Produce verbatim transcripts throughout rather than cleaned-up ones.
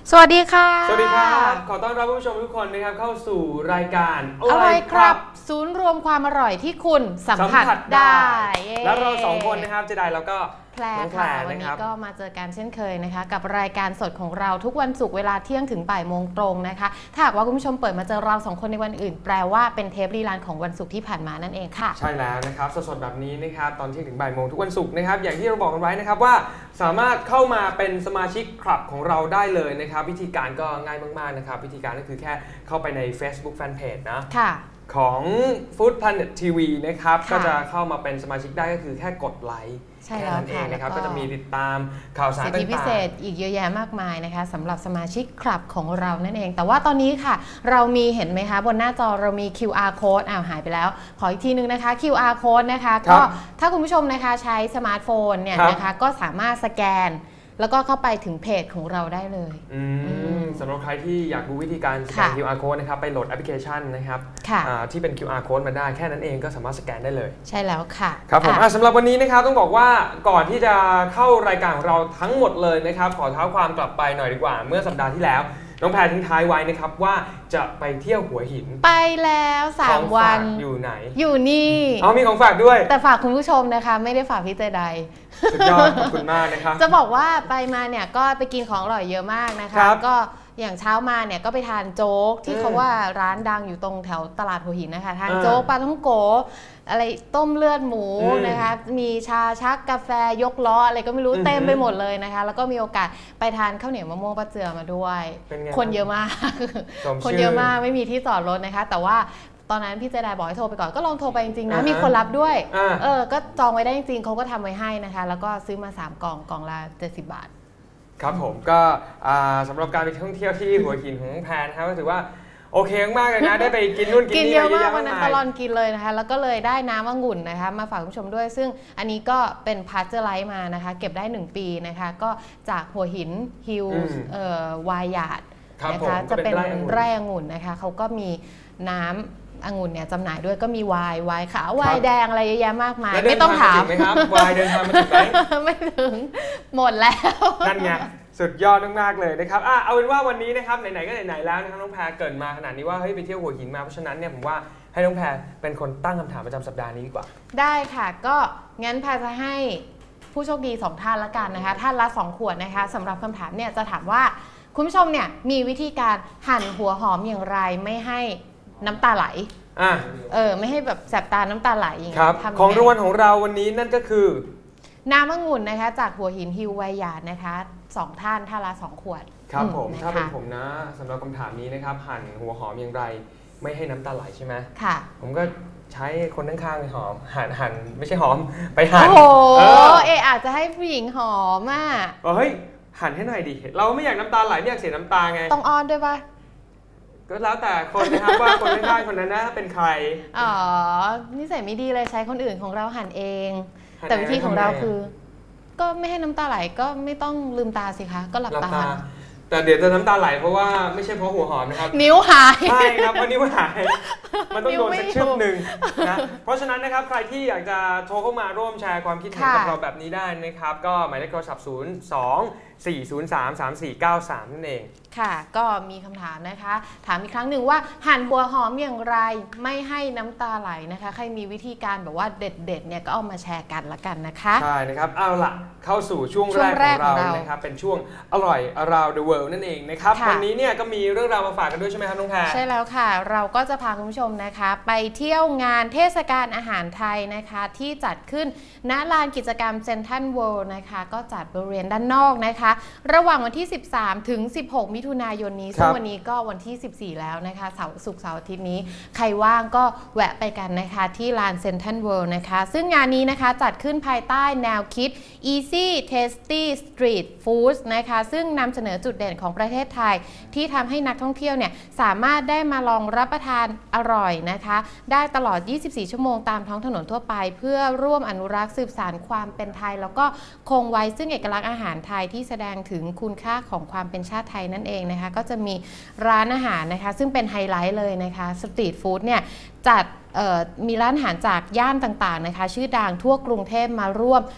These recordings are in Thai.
สวัสดีค่ะสวัสดีครับขอต้อนรับผู้ชมทุกคนนะครับเข้าสู่รายการอร่อยครับศูนย์รวมความอร่อยที่คุณสัมผัสได้และเราสองคนนะครับเจไดแล้วก็แพรค่ะวันนี้ก็มาเจอกันเช่นเคยนะคะกับรายการสดของเราทุกวันศุกร์เวลาเที่ยงถึงบ่ายโมงตรงนะคะถ้าหากว่าคุณผู้ชมเปิดมาเจอเราสองคนในวันอื่นแปลว่าเป็นเทปรีลันของวันศุกร์ที่ผ่านมานั่นเองค่ะใช่แล้วนะครับสดๆแบบนี้นะครับตอนเที่ยงถึงบ่ายโมงทุกวันศุกร์นะครับอย่างที่เราบอกกันไว้นะครับว่าสามารถเข้ามาเป็นสมาชิกคลับของเราได้เลยนะครับวิธีการก็ง่ายมากๆนะครับวิธีการก็คือแค่เข้าไปใน Facebook Fanpage นะค่ะของ Food Planet ที วี นะครับก็จะเข้ามาเป็นสมาชิกได้ก็คือแค่กดไลค์ใช่แล้วค่ะนะครับก็จะมีติดตามข่าวสารต่างๆสิทธิพิเศษอีกเยอะแยะมากมายนะคะสำหรับสมาชิกคลับของเรานั่นเองแต่ว่าตอนนี้ค่ะเรามีเห็นไหมคะบนหน้าจอเรามี คิว อาร์ Code อ้าวหายไปแล้วขออีกทีนึงนะคะ คิว อาร์ Code นะคะก็ถ้าคุณผู้ชมนะคะใช้สมาร์ทโฟนเนี่ยนะคะก็สามารถสแกนแล้วก็เข้าไปถึงเพจของเราได้เลยสำหรับใครที่อยากดูวิธีการสแกน คิว อาร์ Code นะครับไปโหลดแอปพลิเคชันนะครับที่เป็น คิว อาร์ Code มาได้แค่นั้นเองก็สามารถสแกนได้เลยใช่แล้วค่ะครับผมสำหรับวันนี้นะครับต้องบอกว่าก่อนที่จะเข้ารายการของเราทั้งหมดเลยนะครับขอเท้าความกลับไปหน่อยดีกว่าเมื่อสัปดาห์ที่แล้วน้องแพรทิ้งท้ายไว้นะครับว่าจะไปเที่ยวหัวหินไปแล้วสามวันอยู่ไหนอยู่นี่อ๋อมีของฝากด้วยแต่ฝากคุณผู้ชมนะคะไม่ได้ฝากพี่เจไดสุดยอดขอบคุณมากนะครับจะบอกว่าไปมาเนี่ยก็ไปกินของอร่อยเยอะมากนะคะก็อย่างเช้ามาเนี่ยก็ไปทานโจ๊กที่เขาว่าร้านดังอยู่ตรงแถวตลาดหัวหินนะคะทานโจ๊กปลาท่องโกอะไรต้มเลือดหมูนะคะมีชาชักกาแฟยกล้ออะไรก็ไม่รู้เต็มไปหมดเลยนะคะแล้วก็มีโอกาสไปทานข้าวเหนียวมะม่วงป้าเจือมาด้วยคนเยอะมากคนเยอะมากไม่มีที่จอดรถนะคะแต่ว่าตอนนั้นพี่เจไดบอกให้โทรไปก่อนก็ลองโทรไปจริงๆนะมีคนรับด้วยเออก็จองไว้ได้จริงๆเขาก็ทำไว้ให้นะคะแล้วก็ซื้อมาสามกล่องกล่องละเจ็ดสิบบาทครับผมก็สำหรับการไปท่องเที่ยวที่หัวหินของแพนนะครับก็ถือว่าโอเคมากเลยนะได้ไปกินนู่นกินนี่เยอะมากวันนั้นตลอดกินเลยนะคะแล้วก็เลยได้น้ำองุ่นนะคะมาฝากคุณผู้ชมด้วยซึ่งอันนี้ก็เป็นพาสเจอร์ไลท์มานะคะเก็บได้หนึ่งปีนะคะก็จากหัวหินฮิลส์วายหยาดนะคะจะเป็นไร่องุ่นนะคะเขาก็มีน้ำองุ่นเนี่ยจำหน่ายด้วยก็มีไวน์ไวน์ขาวไวน์แดงอะไรเยอะแยะมากมายไม่ต้องถามไหมครับไวน์เดินทางมาถึงไหมไม่ถึงหมดแล้วนั่นไงสุดยอดมากๆเลยนะครับอ่ะเอาเป็นว่าวันนี้นะครับไหนๆก็ไหนๆแล้วนะครับน้องแพรเกิดมาขนาดนี้ว่าเฮ้ยไปเที่ยวหัวหินมาเพราะฉะนั้นเนี่ยผมว่าให้น้องแพรเป็นคนตั้งคำถามประจำสัปดาห์นี้ดีกว่าได้ค่ะก็งั้นแพรจะให้ผู้โชคดีสองท่านละกันนะคะท่านละสองขวดนะคะสำหรับคำถามเนี่ยจะถามว่าคุณผู้ชมเนี่ยมีวิธีการหั่นหัวหอมอย่างไรไม่ให้น้ำตาไหลอ่ะเออไม่ให้แบบแสบตาน้ำตาไหลอย่างเงี้ยของรางวัลของเราวันนี้นั่นก็คือน้ำองุ่นนะคะจากหัวหินฮิลไวหยาดนะคะสองท่านท่านละสองขวดครับผมถ้าเป็นผมนะสำหรับคำถามนี้นะครับหั่นหัวหอมอย่างไรไม่ให้น้ำตาไหลใช่ไหมค่ะผมก็ใช้คนข้างๆไปหอมหั่นหั่นไม่ใช่หอมไปหั่นโอ้โหเออาจจะให้ผู้หญิงหอมอ่ะเฮ้ยหั่นให้หน่อยดิเราไม่อยากน้ำตาไหลไม่อยากเสียน้ำตาไงต้องอ้อนด้วยป่ะก็แล้วแต่คนนะครับว่าคนข้างๆคนนั้นนะเป็นใครอ๋อนิสัยไม่ดีเลยใช้คนอื่นของเราหั่นเองแต่วิธีของเราคือก็ไม่ให้น้ำตาไหลก็ไม่ต้องลืมตาสิคะก็หลับตาแต่เดี๋ยวจะน้ำตาไหลเพราะว่าไม่ใช่เพราะหัวหอมนะครับนิ้วหายใช่ครับเพราะนิ้วหายมันต้องโดนสักชึบหนึ่งนะเพราะฉะนั้นนะครับใครที่อยากจะโทรเข้ามาร่วมแชร์ความคิดเห็นกับเราแบบนี้ได้นะครับก็หมายเลขโทรศัพท์ศูนย์ สอง สี่ ศูนย์ สาม สาม สี่ เก้า สามนั่นเองค่ะก็มีคำถามนะคะถามอีกครั้งหนึ่งว่าหั่นหัวหอมอย่างไรไม่ให้น้ำตาไหลนะคะใครมีวิธีการแบบว่าเด็ดๆเนี่ยก็เอามาแชร์กันละกันนะคะใช่นะครับเอาล่ะเข้าสู่ช่วงแรกของเรานะครับเป็นช่วงอร่อย around the world นั่นเองนะครับวันนี้เนี่ยก็มีเรื่องราวมาฝากกันด้วยใช่ไหมครับน้องแพรใช่แล้วค่ะเราก็จะพาคุณผู้ชมนะคะไปเที่ยวงานเทศกาลอาหารไทยนะคะที่จัดขึ้นณลานกิจกรรมเซ็นทรัลเวิลด์นะคะก็จัดบริเวณด้านนอกนะคะระหว่างวันที่สิบสามถึงสิบหกมิถุนายนนี้ซึ่งวันนี้ก็วันที่สิบสี่แล้วนะคะเสาร์ศุกร์เสาร์อาทิตย์นี้ใครว่างก็แวะไปกันนะคะที่ลานเซ็นทรัลเวิลด์นะคะซึ่งงานนี้นะคะจัดขึ้นภายใต้แนวคิด Easy Tasty Street Foods นะคะซึ่งนำเสนอจุดเด่นของประเทศไทยที่ทำให้นักท่องเที่ยวเนี่ยสามารถได้มาลองรับประทานอร่อยนะคะได้ตลอดยี่สิบสี่ชั่วโมงตามท้องถนนทั่วไปเพื่อร่วมอนุรักษ์สืบสานความเป็นไทยแล้วก็คงไว้ซึ่งเอกลักษณ์อาหารไทยที่แสดงถึงคุณค่าของความเป็นชาติไทยนั่นเองนะคะก็จะมีร้านอาหารนะคะซึ่งเป็นไฮไลท์เลยนะคะสตรีทฟู้ดเนี่ยจัดมีร้านอาหารจากย่านต่างๆนะคะชื่อดังทั่วกรุงเทพมาร่วมป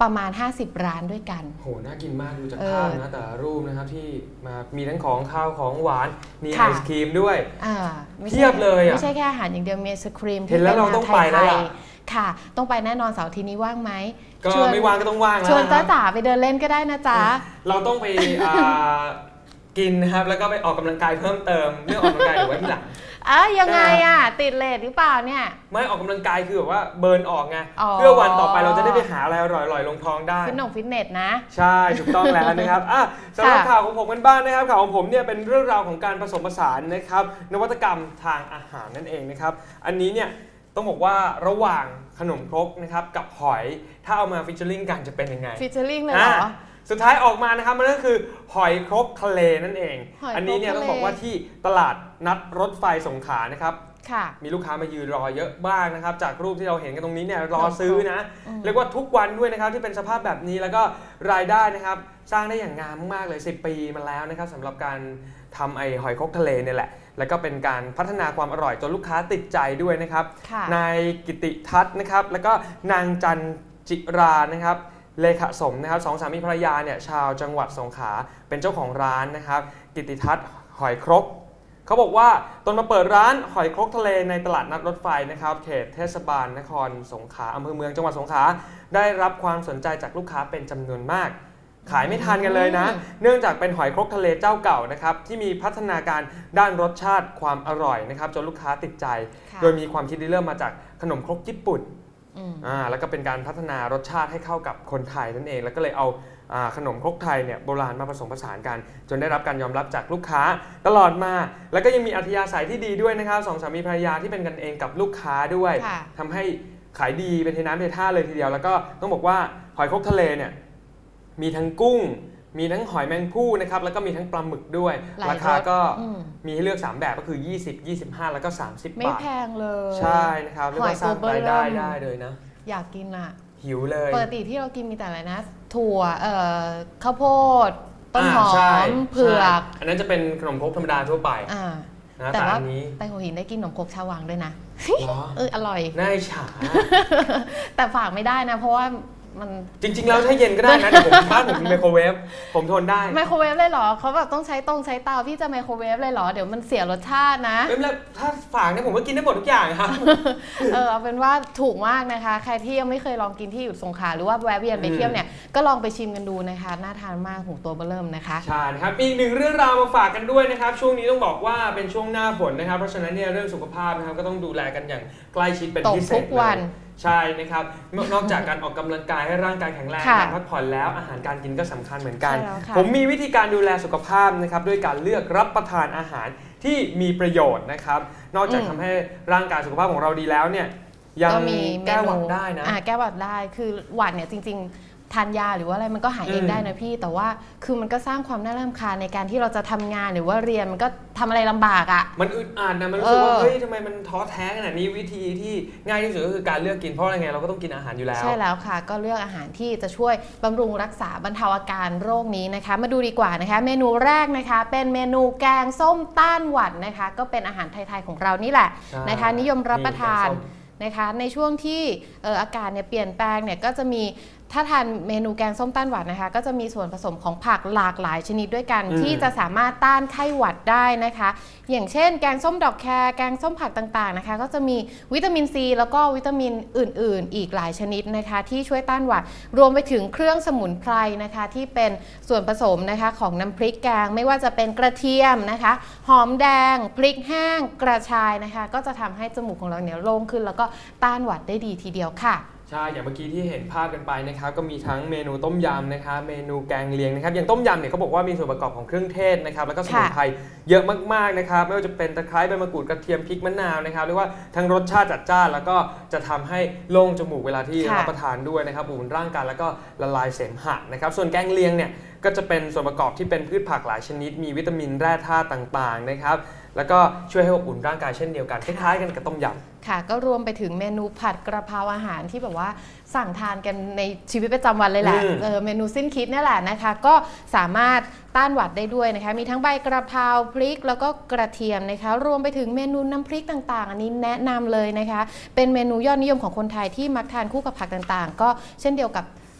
ประมาณห้าสิบร้านด้วยกันโหน่ากินมากดูจากภาพนะแต่รูปนะครับที่มามีทั้งของข้าวของหวานมีไอศครีมด้วยเทียบเลยอ่ะไม่ใช่แค่อาหารอย่างเดียวมีไอศครีมเห็นแล้วเราต้องไปแล้วค่ะต้องไปแน่นอนเสาร์อาทิตย์นี้ว่างไหมก็ไม่ว่างก็ต้องว่างแล้วชวนจ้าจ๋าไปเดินเล่นก็ได้นะจ๊ะเราต้องไปกินนะครับแล้วก็ไปออกกำลังกายเพิ่มเติมเรื่องออกกำลังกายเดี๋ยวไว้ที่หลังอ่ะยังไงอ่ะติดเลทหรือเปล่าเนี่ยไม่ออกกำลังกายคือแบบว่าเบิร์นออกไงเพื่อวันต่อไปเราจะได้ไปหาอะไรอร่อยๆลงท้องได้ฟิตนงฟิตเนสนะใช่ถูกต้องแล้วนะครับอ่ะสำหรับข่าวของผมกันบ้างนะครับข่าวของผมเนี่ยเป็นเรื่องราวของการผสมผสานนะครับนวัตกรรมทางอาหารนั่นเองนะครับอันนี้เนี่ยต้องบอกว่าระหว่างขนมครกนะครับกับหอยถ้าเอามาฟิชเชอร์ลิงกันจะเป็นยังไงฟิชเชอร์ลิงเลยเหรอสุดท้ายออกมานะครับมันก็คือหอยครกทะเลนั่นเองอันนี้เนี่ยต้องบอกว่าที่ตลาดนัดรถไฟสงขลานะครับมีลูกค้ามายืนรอเยอะบ้างนะครับจากรูปที่เราเห็นกันตรงนี้เนี่ยรอซื้อนะเรียกว่าทุกวันด้วยนะครับที่เป็นสภาพแบบนี้แล้วก็รายได้นะครับสร้างได้อย่างงามมากเลยสิบปีมาแล้วนะครับสำหรับการทำไอหอยครกทะเลเนี่ยแหละแล้วก็เป็นการพัฒนาความอร่อยจนลูกค้าติดใจด้วยนะครับนายกิติทัศน์นะครับแล้วก็นางจันจิรานะครับเลขาสมนะครับสองสามีภรรยาเนี่ยชาวจังหวัดสงขลาเป็นเจ้าของร้านนะครับกิติทัศน์หอยครกเขาบอกว่าตอนมาเปิดร้านหอยครกทะเลในตลาดนัดรถไฟนะครับเขตเทศบาลนครสงขลาอำเภอเมืองจังหวัดสงขลาได้รับความสนใจจากลูกค้าเป็นจำนวนมากขายไม่ทันกันเลยนะเนื่องจากเป็นหอยครกทะเลเจ้าเก่านะครับที่มีพัฒนาการด้านรสชาติความอร่อยนะครับจนลูกค้าติดใจโดยมีความคิดเริ่มมาจากขนมครกญี่ปุ่นอ่าแล้วก็เป็นการพัฒนารสชาติให้เข้ากับคนไทยนั่นเองแล้วก็เลยเอาขนมครกไทยเนี่ยโบราณมาผสมผสานกันจนได้รับการยอมรับจากลูกค้าตลอดมาแล้วก็ยังมีอัธยาศัยที่ดีด้วยนะครับสองสามีภรรยาที่เป็นกันเองกับลูกค้าด้วยทำให้ขายดีเป็นเทน้ำเทท่าเลยทีเดียวแล้วก็ต้องบอกว่าหอยครกทะเลเนี่ยมีทั้งกุ้งมีทั้งหอยแมงภู่นะครับแล้วก็มีทั้งปลาหมึกด้วยราคาก็มีให้เลือกสามแบบก็คือยี่สิบ ยี่สิบห้าแล้วก็สามสิบบาทไม่แพงเลยใช่นะครับเรียกว่าสร้างรายได้ได้เลยนะอยากกินอ่ะหิวเลยปกติที่เรากินมีแต่อะไรนะถั่วเอ่อข้าวโพดต้นหอมเผือกอันนั้นจะเป็นขนมครกธรรมดาทั่วไปแต่ว่าไปหัวหินได้กินขนมครกชาววังด้วยนะเอออร่อยน่าอิจฉาแต่ฝากไม่ได้นะเพราะว่ามันจริงๆแล้วถ้าเย็นก็ได้นะแต่ผมบ้านผมมีไมโครเวฟผมทนได้ไมโครเวฟเลยเหรอเขาแบบต้องใช้ตรงใช้เตาพี่จะไมโครเวฟเลยเหรอเดี๋ยวมันเสียรสชาตินะไม่เป็นไรถ้าฝากเนี่ยผมก็กินได้หมดทุกอย่างครับเออเอาเป็นว่าถูกมากนะคะใครที่ยังไม่เคยลองกินที่อยู่สงขลาหรือว่าแวะเวียนไปเที่ยวเนี่ยก็ลองไปชิมกันดูนะคะน่าทานมากหูตัวเบ้อเริ่มนะคะใช่ครับอีกหนึ่งเรื่องราวมาฝากกันด้วยนะครับช่วงนี้ต้องบอกว่าเป็นช่วงหน้าฝนนะครับเพราะฉะนั้นเนี่ยเรื่องสุขภาพนะครับก็ต้องดูแลกันอย่างใกล้ชิดเป็นพิเศษเลยใช่นะครับนอกจากการออกกำลังกายให้ร่างกายแข็งแรงการพักผ่อนแล้วอาหารการกินก็สำคัญเหมือนกันผมมีวิธีการดูแลสุขภาพนะครับด้วยการเลือกรับประทานอาหารที่มีประโยชน์นะครับนอกจากทำให้ร่างกายสุขภาพของเราดีแล้วเนี่ยยังแก้หวัดได้นะแก้หวัดได้คือหวัดเนี่ยจริงๆทานยาหรือว่าอะไรมันก็หายเองได้นะพี่แต่ว่าคือมันก็สร้างความน่ารำคาญในการที่เราจะทำงานหรือว่าเรียนมันก็ทำอะไรลำบากอ่ะมันอึดอัดนะมันรู้สึกว่าเฮ้ยทำไมมันท้อแท้ขนาดนี้วิธีที่ง่ายที่สุดก็คือการเลือกกินเพราะอะไรไงเราก็ต้องกินอาหารอยู่แล้วใช่แล้วค่ะก็เลือกอาหารที่จะช่วยบำรุงรักษาบรรเทาอาการโรคนี้นะคะมาดูดีกว่านะคะเมนูแรกนะคะเป็นเมนูแกงส้มต้านหวัดนะคะก็เป็นอาหารไทยๆของเรานี่แหละนะคะนิยมรับประทานนะคะในช่วงที่อากาศเนี่ยเปลี่ยนแปลงเนี่ยก็จะมีถ้าทานเมนูแกงส้มต้านหวัดนะคะก็จะมีส่วนผสมของผักหลากหลายชนิดด้วยกันที่จะสามารถต้านไข้หวัดได้นะคะอย่างเช่นแกงส้มดอกแครแกงส้มผักต่างๆนะคะก็จะมีวิตามินซีแล้วก็วิตามินอื่นๆอีกหลายชนิดนะคะที่ช่วยต้านหวัดรวมไปถึงเครื่องสมุนไพรนะคะที่เป็นส่วนผสมนะคะของน้ำพริกแกงไม่ว่าจะเป็นกระเทียมนะคะหอมแดงพริกแห้งกระชายนะคะก็จะทำให้จมูกของเราเนี่ยโล่งขึ้นแล้วก็ต้านหวัดได้ดีทีเดียวค่ะใช่อย่างเมื่อกี้ที่เห็นภาพกันไปนะครับก็มีทั้งเมนูต้มยำนะครับเมนูแกงเลียงนะครับอย่างต้มยำเนี่ยเขาบอกว่ามีส่วนประกอบของเครื่องเทศนะครับแล้วก็สมุนไพรเยอะมากๆนะครับไม่ว่าจะเป็นตะไคร้ใบมะกรูดกระเทียมพริกมะนาวนะครับเรียกว่าทั้งรสชาติจัดจ้านแล้วก็จะทำให้โล่งจมูกเวลาที่รับประทานด้วยนะครับอุ่นร่างกายแล้วก็ละลายเสมหะนะครับส่วนแกงเลียงเนี่ยก็จะเป็นส่วนประกอบที่เป็นพืชผักหลายชนิดมีวิตามินแร่ธาตุต่างๆนะครับแล้วก็ช่วยให้อบอุ่นร่างกายเช่นเดียวกันคล้ายๆกันกับต้มยำค่ะก็รวมไปถึงเมนูผัดกระเพราอาหารที่แบบว่าสั่งทานกันในชีวิตประจำวันเลยแหละเออเมนูสิ้นคิดนี่แหละนะคะก็สามารถต้านหวัดได้ด้วยนะคะมีทั้งใบกระเพราพริกแล้วก็กระเทียมนะคะรวมไปถึงเมนูน้ำพริกต่างๆอันนี้แนะนำเลยนะคะเป็นเมนูยอดนิยมของคนไทยที่มักทานคู่กับผักต่างๆก็เช่นเดียวกับ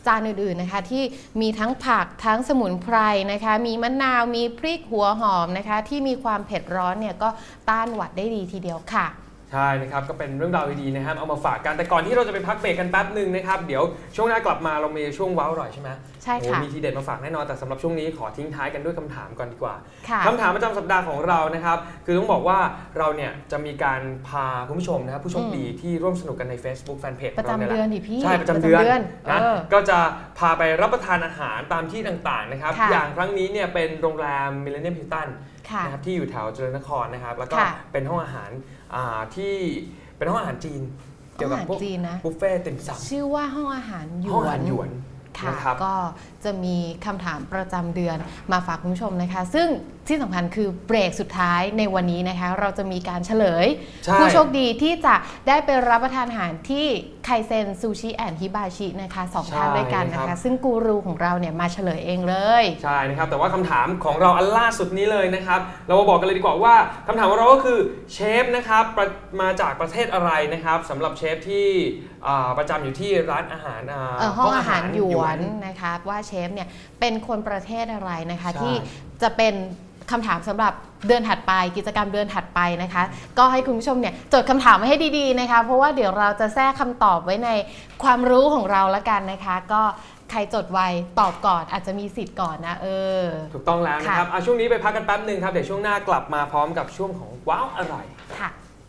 จานอื่นๆนะคะที่มีทั้งผักทั้งสมุนไพรนะคะมีมะนาวมีพริกหัวหอมนะคะที่มีความเผ็ดร้อนเนี่ยก็ต้านหวัดได้ดีทีเดียวค่ะใช่นะครับก็เป็นเรื่องราวดีๆนะครับเอามาฝากกันแต่ก่อนที่เราจะไปพักเบรกกันแป๊บหนึ่งนะครับเดี๋ยวช่วงหน้ากลับมาเรามีช่วงว้าวอร่อยใช่ไหมใช่ค่ะมีทีเด็ดมาฝากแน่นอนแต่สำหรับช่วงนี้ขอทิ้งท้ายกันด้วยคำถามก่อนดีกว่าค่ะคำถามประจำสัปดาห์ของเรานะครับคือต้องบอกว่าเราเนี่ยจะมีการพาคุณผู้ชมนะครับผู้โชคดีที่ร่วมสนุกกันใน Facebook Fanpage ประจำเดือนดิพี่ใช่ประจำเดือนนะเออก็จะพาไปรับประทานอาหารตามที่ต่างๆนะครับอย่างครั้งนี้เนี่ยเป็นโรงแรม Millennium Hilton นะครับที่อยู่แถวเจริญนครนะครับแล้วก็เป็นห้องอาหารที่เป็นห้องอาหารจีนเกี่ยวกับพวกบุฟเฟ่ต์ติ่มซำชื่อว่าห้องอาหารหยวนห้องอาหารหยวนค่ะก็จะมีคำถามประจำเดือนมาฝากคุณผู้ชมนะคะซึ่งที่สำคัญคือเบรกสุดท้ายในวันนี้นะคะเราจะมีการเฉลยผู้โชคดีที่จะได้ไปรับประทานอาหารที่ไคเซนซูชิแอนด์ฮิบาชินะคะสองท่านด้วยกันนะคะซึ่งกูรูของเราเนี่ยมาเฉลยเองเลยใช่นะครับแต่ว่าคำถามของเราอันล่าสุดนี้เลยนะครับเรามาบอกกันเลยดีกว่าว่าคำถามของเราก็คือเชฟนะครับมาจากประเทศอะไรนะครับสำหรับเชฟที่ประจำอยู่ที่ร้านอาหารห้องอาหารหยวนนะคะว่าเชฟเนี่ยเป็นคนประเทศอะไรนะคะที่จะเป็นคำถามสำหรับเดือนถัดไปกิจกรรมเดือนถัดไปนะคะก็ให้คุณผู้ชมเนี่ยจดคำถามไว้ให้ดีๆนะคะเพราะว่าเดี๋ยวเราจะแทรกคำตอบไว้ในความรู้ของเราละกันนะคะก็ใครจดไวตอบก่อนอาจจะมีสิทธิ์ก่อนนะเออถูกต้องแล้วนะครับเอาช่วงนี้ไปพักกันแป๊บหนึ่งครับเดี๋ยวช่วงหน้ากลับมาพร้อมกับช่วงของว้าวอร่อยค่ะ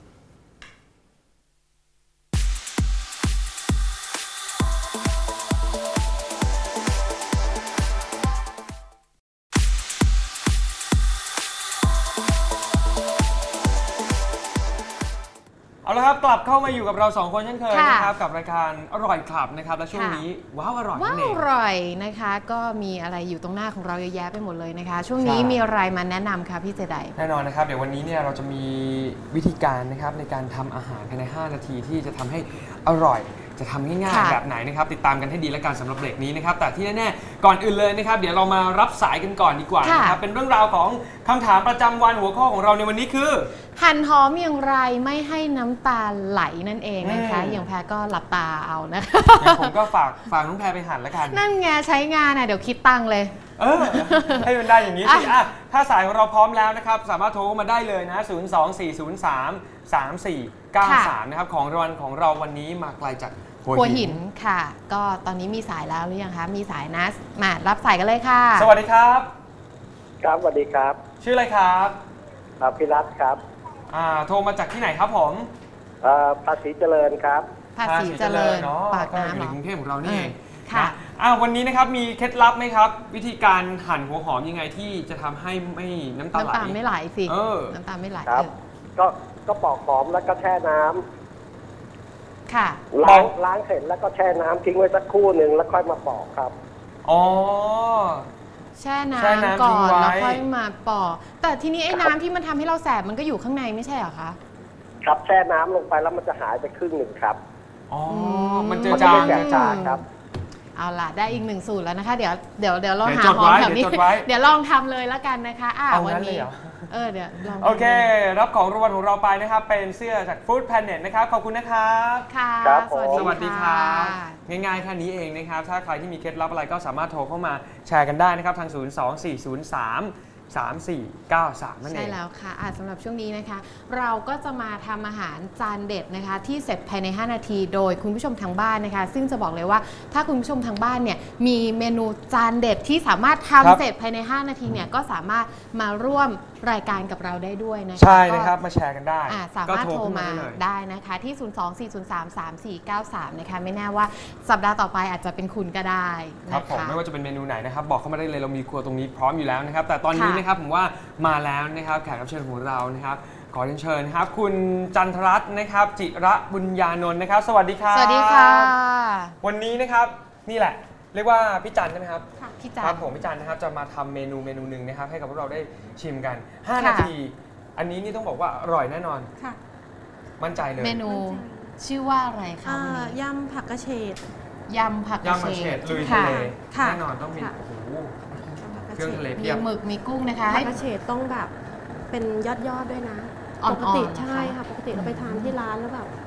เอาละครับกลับเข้ามาอยู่กับเราสองคนเช่นเคยนะครับกับรายการอร่อยคลับนะครับและช่วงนี้ว้าวอร่อยนั่นเองว้าวอร่อยนะคะก็มีอะไรอยู่ตรงหน้าของเราเยอะแยะไปหมดเลยนะคะช่วงนี้มีอะไรมาแนะนำคะพี่เจไดแน่นอนนะครับเดี๋ยววันนี้เนี่ยเราจะมีวิธีการนะครับในการทำอาหารภายในห้านาทีที่จะทำให้อร่อยจะทำง่ายๆแบบไหนนะครับติดตามกันให้ดีและกันสำหรับเบรกนี้นะครับแต่ที่แน่ๆก่อนอื่นเลยนะครับเดี๋ยวเรามารับสายกันก่อนดีกว่านะครับเป็นเรื่องราวของคำถามประจำวันหัวข้อของเราในวันนี้คือหั่นหอมอย่างไรไม่ให้น้ำตาไหลนั่นเองนะคะอย่างแพรก็หลับตาเอานะคะผมก็ฝากฝากน้องแพรไปหั่นแล้วกันนั่นไงใช้งานนะเดี๋ยวคิดตังค์เลยเออให้มันได้อย่างนี้สิอ่ะถ้าสายของเราพร้อมแล้วนะครับสามารถโทรมาได้เลยนะศูนย์ สอง สี่ ศูนย์ สาม สาม สี่ เก้า สามนะครับของรางวัลของเราวันนี้มาไกลจากหัวหินค่ะก็ตอนนี้มีสายแล้วหรือยังคะมีสายนะมารับสายกันเลยค่ะสวัสดีครับครับสวัสดีครับชื่ออะไรครับครับพิรัตน์ครับอ่าโทรมาจากที่ไหนครับผมอ่าภาษีเจริญครับภาษีเจริญเนาะปากน้ำในกรุงเทพของเรานี่เองค่ะอ่าวันนี้นะครับมีเคล็ดลับไหมครับวิธีการหั่นหัวหอมยังไงที่จะทำให้ไม่น้ำตาไหลน้ำตาไม่ไหลสิเออน้ำตาไม่ไหลครับก็ก็ปอกหอมแล้วก็แช่น้ำค่ะล้างล้างเสร็จแล้วก็แช่น้ำทิ้งไว้สักครู่หนึ่งแล้วค่อยมาปอกครับอ๋อแช่น้ำก่อนแล้วค่อยมาปอกแต่ทีนี้ไอ้น้ำที่มันทำให้เราแสบมันก็อยู่ข้างในไม่ใช่เหรอคะครับแช่น้ำลงไปแล้วมันจะหายไปครึ่งหนึ่งครับอ๋อมันจะจางจางครับเอาล่ะได้อีกหนึ่งสูตรแล้วนะคะเดี๋ยวเดี๋ยวเดี๋ยวลองหาหอมแถวนี้เดี๋ยวลองทำเลยแล้วกันนะคะอ่าวันนี้เออเดี๋ยวลองโอเครับของรางวัลของเราไปนะครับเป็นเสื้อจาก Food Planet นะครับขอบคุณนะครับค่ะสวัสดีครับง่ายๆแค่นี้เองนะครับถ้าใครที่มีเคล็ดลับอะไรก็สามารถโทรเข้ามาแชร์กันได้นะครับทางศูนย์ สอง สี่ ศูนย์ สาม สาม สี่ เก้า สามนั่นเองใช่แล้วค่ะสำหรับช่วงนี้นะคะเราก็จะมาทำอาหารจานเด็ดนะคะที่เสร็จภายในห้านาทีโดยคุณผู้ชมทางบ้านนะคะซึ่งจะบอกเลยว่าถ้าคุณผู้ชมทางบ้านเนี่ยมีเมนูจานเด็ดที่สามารถทำเสร็จภายในห้านาทีเนี่ยก็สามารถมาร่วมรายการกับเราได้ด้วยนะคะใช่นะครับมาแชร์กันได้สามารถโทรมาได้นะคะที่ศูนย์ สอง สี่ ศูนย์ สาม สาม สี่ เก้า สามนะคะไม่แน่ว่าสัปดาห์ต่อไปอาจจะเป็นคุณก็ได้ครับผมไม่ว่าจะเป็นเมนูไหนนะครับบอกเข้ามาได้เลยเรามีครัวตรงนี้พร้อมอยู่แล้วนะครับแต่ตอนนี้นะครับผมว่ามาแล้วนะครับแขกรับเชิญของเรานะครับขอเรียนเชิญครับคุณจันทรัตน์นะครับจิระบุญญานนท์นะครับสวัสดีครับสวัสดีค่ะวันนี้นะครับนี่แหละเรียกว่าพี่จันใช่ไหมครับค่ะพี่จันครับผมพี่จันนะครับจะมาทำเมนูเมนูหนึ่งนะครับให้กับพวกเราได้ชิมกันห้านาทีอันนี้นี่ต้องบอกว่าอร่อยแน่นอนค่ะมั่นใจเลยเมนูชื่อว่าอะไรคะยำผักกระเฉดยำผักกระเฉดลุยทะเลแน่นอนต้องมีโอ้โหเครื่องทะเลเพียบมีหมึกมีกุ้งนะคะผักกระเฉดต้องแบบเป็นยอดยอดด้วยนะปกติใช่ค่ะปกติเราไปทานที่ร้านแล้วแบบ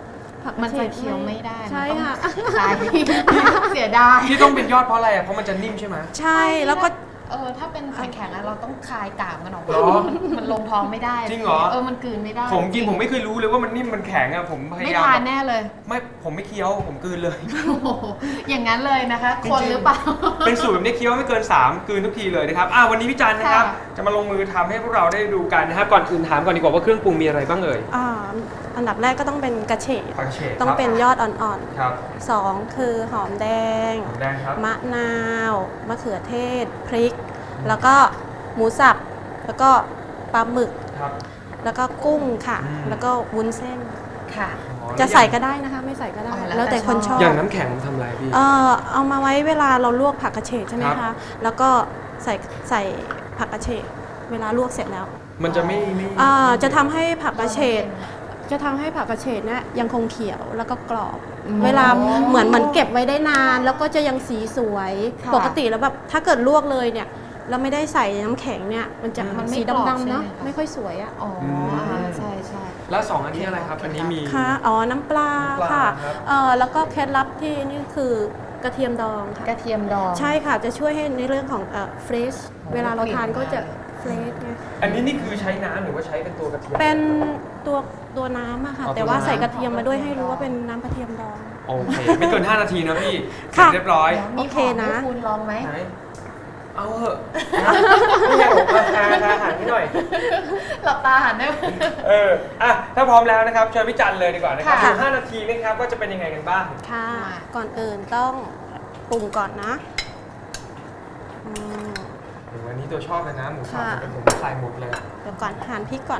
ผักกมัระนเฉจะดเคี้ยวไม่ได้ใช่ค่ะใช่เสียดายที่ต้องเป็นยอดเพราะอะไรอ่ะเพราะมันจะนิ่มใช่ไหมใช่แล้วก็เออถ้าเป็นแข็งๆอะเราต้องคายกากมันออกเหรอมันลงท้องไม่ได้จริงเหรอเออมันกลืนไม่ได้ผมกินผมไม่เคยรู้เลยว่ามันนิ่มมันแข็งอ่ะผมพไม่ยายามทานแน่เลยไม่ผมไม่เคี้ยวผมกลืนเลยโอ้โหอย่างนั้นเลยนะคะจริงๆคนหรือเปล่าเป็นสูตรแบบนี้เคี้ยวไม่เกินสามกลืนทุกทีเลยนะครับอ่าวันนี้พี่จันนะครับค่ะจะมาลงมือทำให้พวกเราได้ดูกันนะครับก่อนอื่นถามก่อนดีกว่าว่าเครื่องปรุงมีอะไรบ้างเอ่ยอ่าอันดับแรกก็ต้องเป็นกระเฉดผักเฉดต้องเป็นครับยอดอ่อนครับๆสองคือหอมแดงหอมแดงครับมะนาว มะเขือเทศ พริก แล้วก็หมูสับ แล้วก็ปลาหมึกครับแล้วก็กุ้งค่ะอืมแล้วก็วุ้นเส้นค่ะอ๋อจะใส่ก็ได้นะคะ ไม่ใส่ก็ได้อ๋อแล้วแล้วแต่แต่คนชชออบบอย่างน้ำแข็งทำอะไรพี่เอ่อเอามาไว้เวลาเราลวกผักกระเฉดใช่ไหมครัคะบแล้วก็ใส่ใส่ผักกระเฉดเวลาลวกเสร็จแล้วมันจะไม่ไม่อ่าจะทำให้ผักกระเฉดจะทำให้ผักกระเฉดเนี่ยยังคงเขียวแล้วก็กรอบอืมเวลาเหมือนเหมือนเก็บไว้ได้นาน แล้วก็จะยังสีสวยค่ะปกติแล้วแบบถ้าเกิดลวกเลยเนี่ยเราไม่ได้ใส่น้ำแข็งเนี่ยมันจะมันไม่สีกรอบดำๆเนาะใช่ไหมคะไม่ค่อยสวยอะอ๋ออ่าใช่ใช่แล้วสองอันนี้อะไรครับ อันนี้มีค่ะอ๋อน้ำปลาน้ำปลาค่ะครับเอ่อแล้วก็เคล็ดลับที่นี่คือกระเทียมดองค่ะกระเทียมดองใช่ค่ะจะช่วยให้ในเรื่องของเอ่อเฟรชเวลาเราทานก็จะเฟรชไงอันนี้นี่คือใช้น้ำหรือว่าใช้เป็นตัวกระเทียมเป็นตัวตัวน้ำอะค่ะอ๋อแต่ว่าตัวน้ำใส่กระเทียมมาด้วยให้รู้ว่าเป็นน้ำกระเทียมดองโอเคไม่เกินห้านาทีนะพี่เสร็ค่ะจเรียบร้อยมีโอเคนะของให้คุณลองไหมไหนเอาเหอะไม่อยากบอกราคาอาหารนิดหน่อยหลับตาหันได้ไหมเอออ่ะถ้าพร้อมแล้วนะครับเชิญพี่จันเลยดีกว่านะครับค่ะดูห้านาทีนะครับว่าจะเป็นยังไงกันบ้างค่ะมาก่อนอื่นต้องปรุงก่อนนะอืมโอ้โหอันนี้ตัวชอบเลยนะหมูสับค่ะเป็นผมใส่หมดเลยเดี๋ยวก่อนหั่นพริกก่อน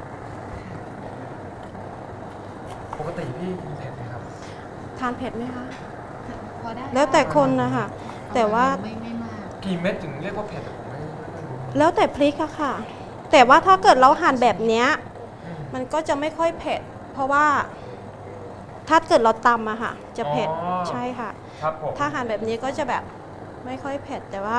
ปกติพี่กินเผ็ดไหมครับทานเผ็ดไหมคะพอได้แล้วแต่คนนะคะแต่ว่าไม่ไม่มากกี่เม็ดถึงเรียกว่าเผ็ดอะผมไม่ไม่รู้แล้วแต่พริกอะค่ะ แต่ว่าถ้าเกิดเราหั่นแบบเนี้ยมันก็จะไม่ค่อยเผ็ด เพราะว่าถ้าเกิดเราตำอะค่ะ จะเผ็ดอ๋อใช่ค่ะครับผมถ้าหั่นแบบนี้ก็จะแบบไม่ค่อยเผ็ด แต่ว่า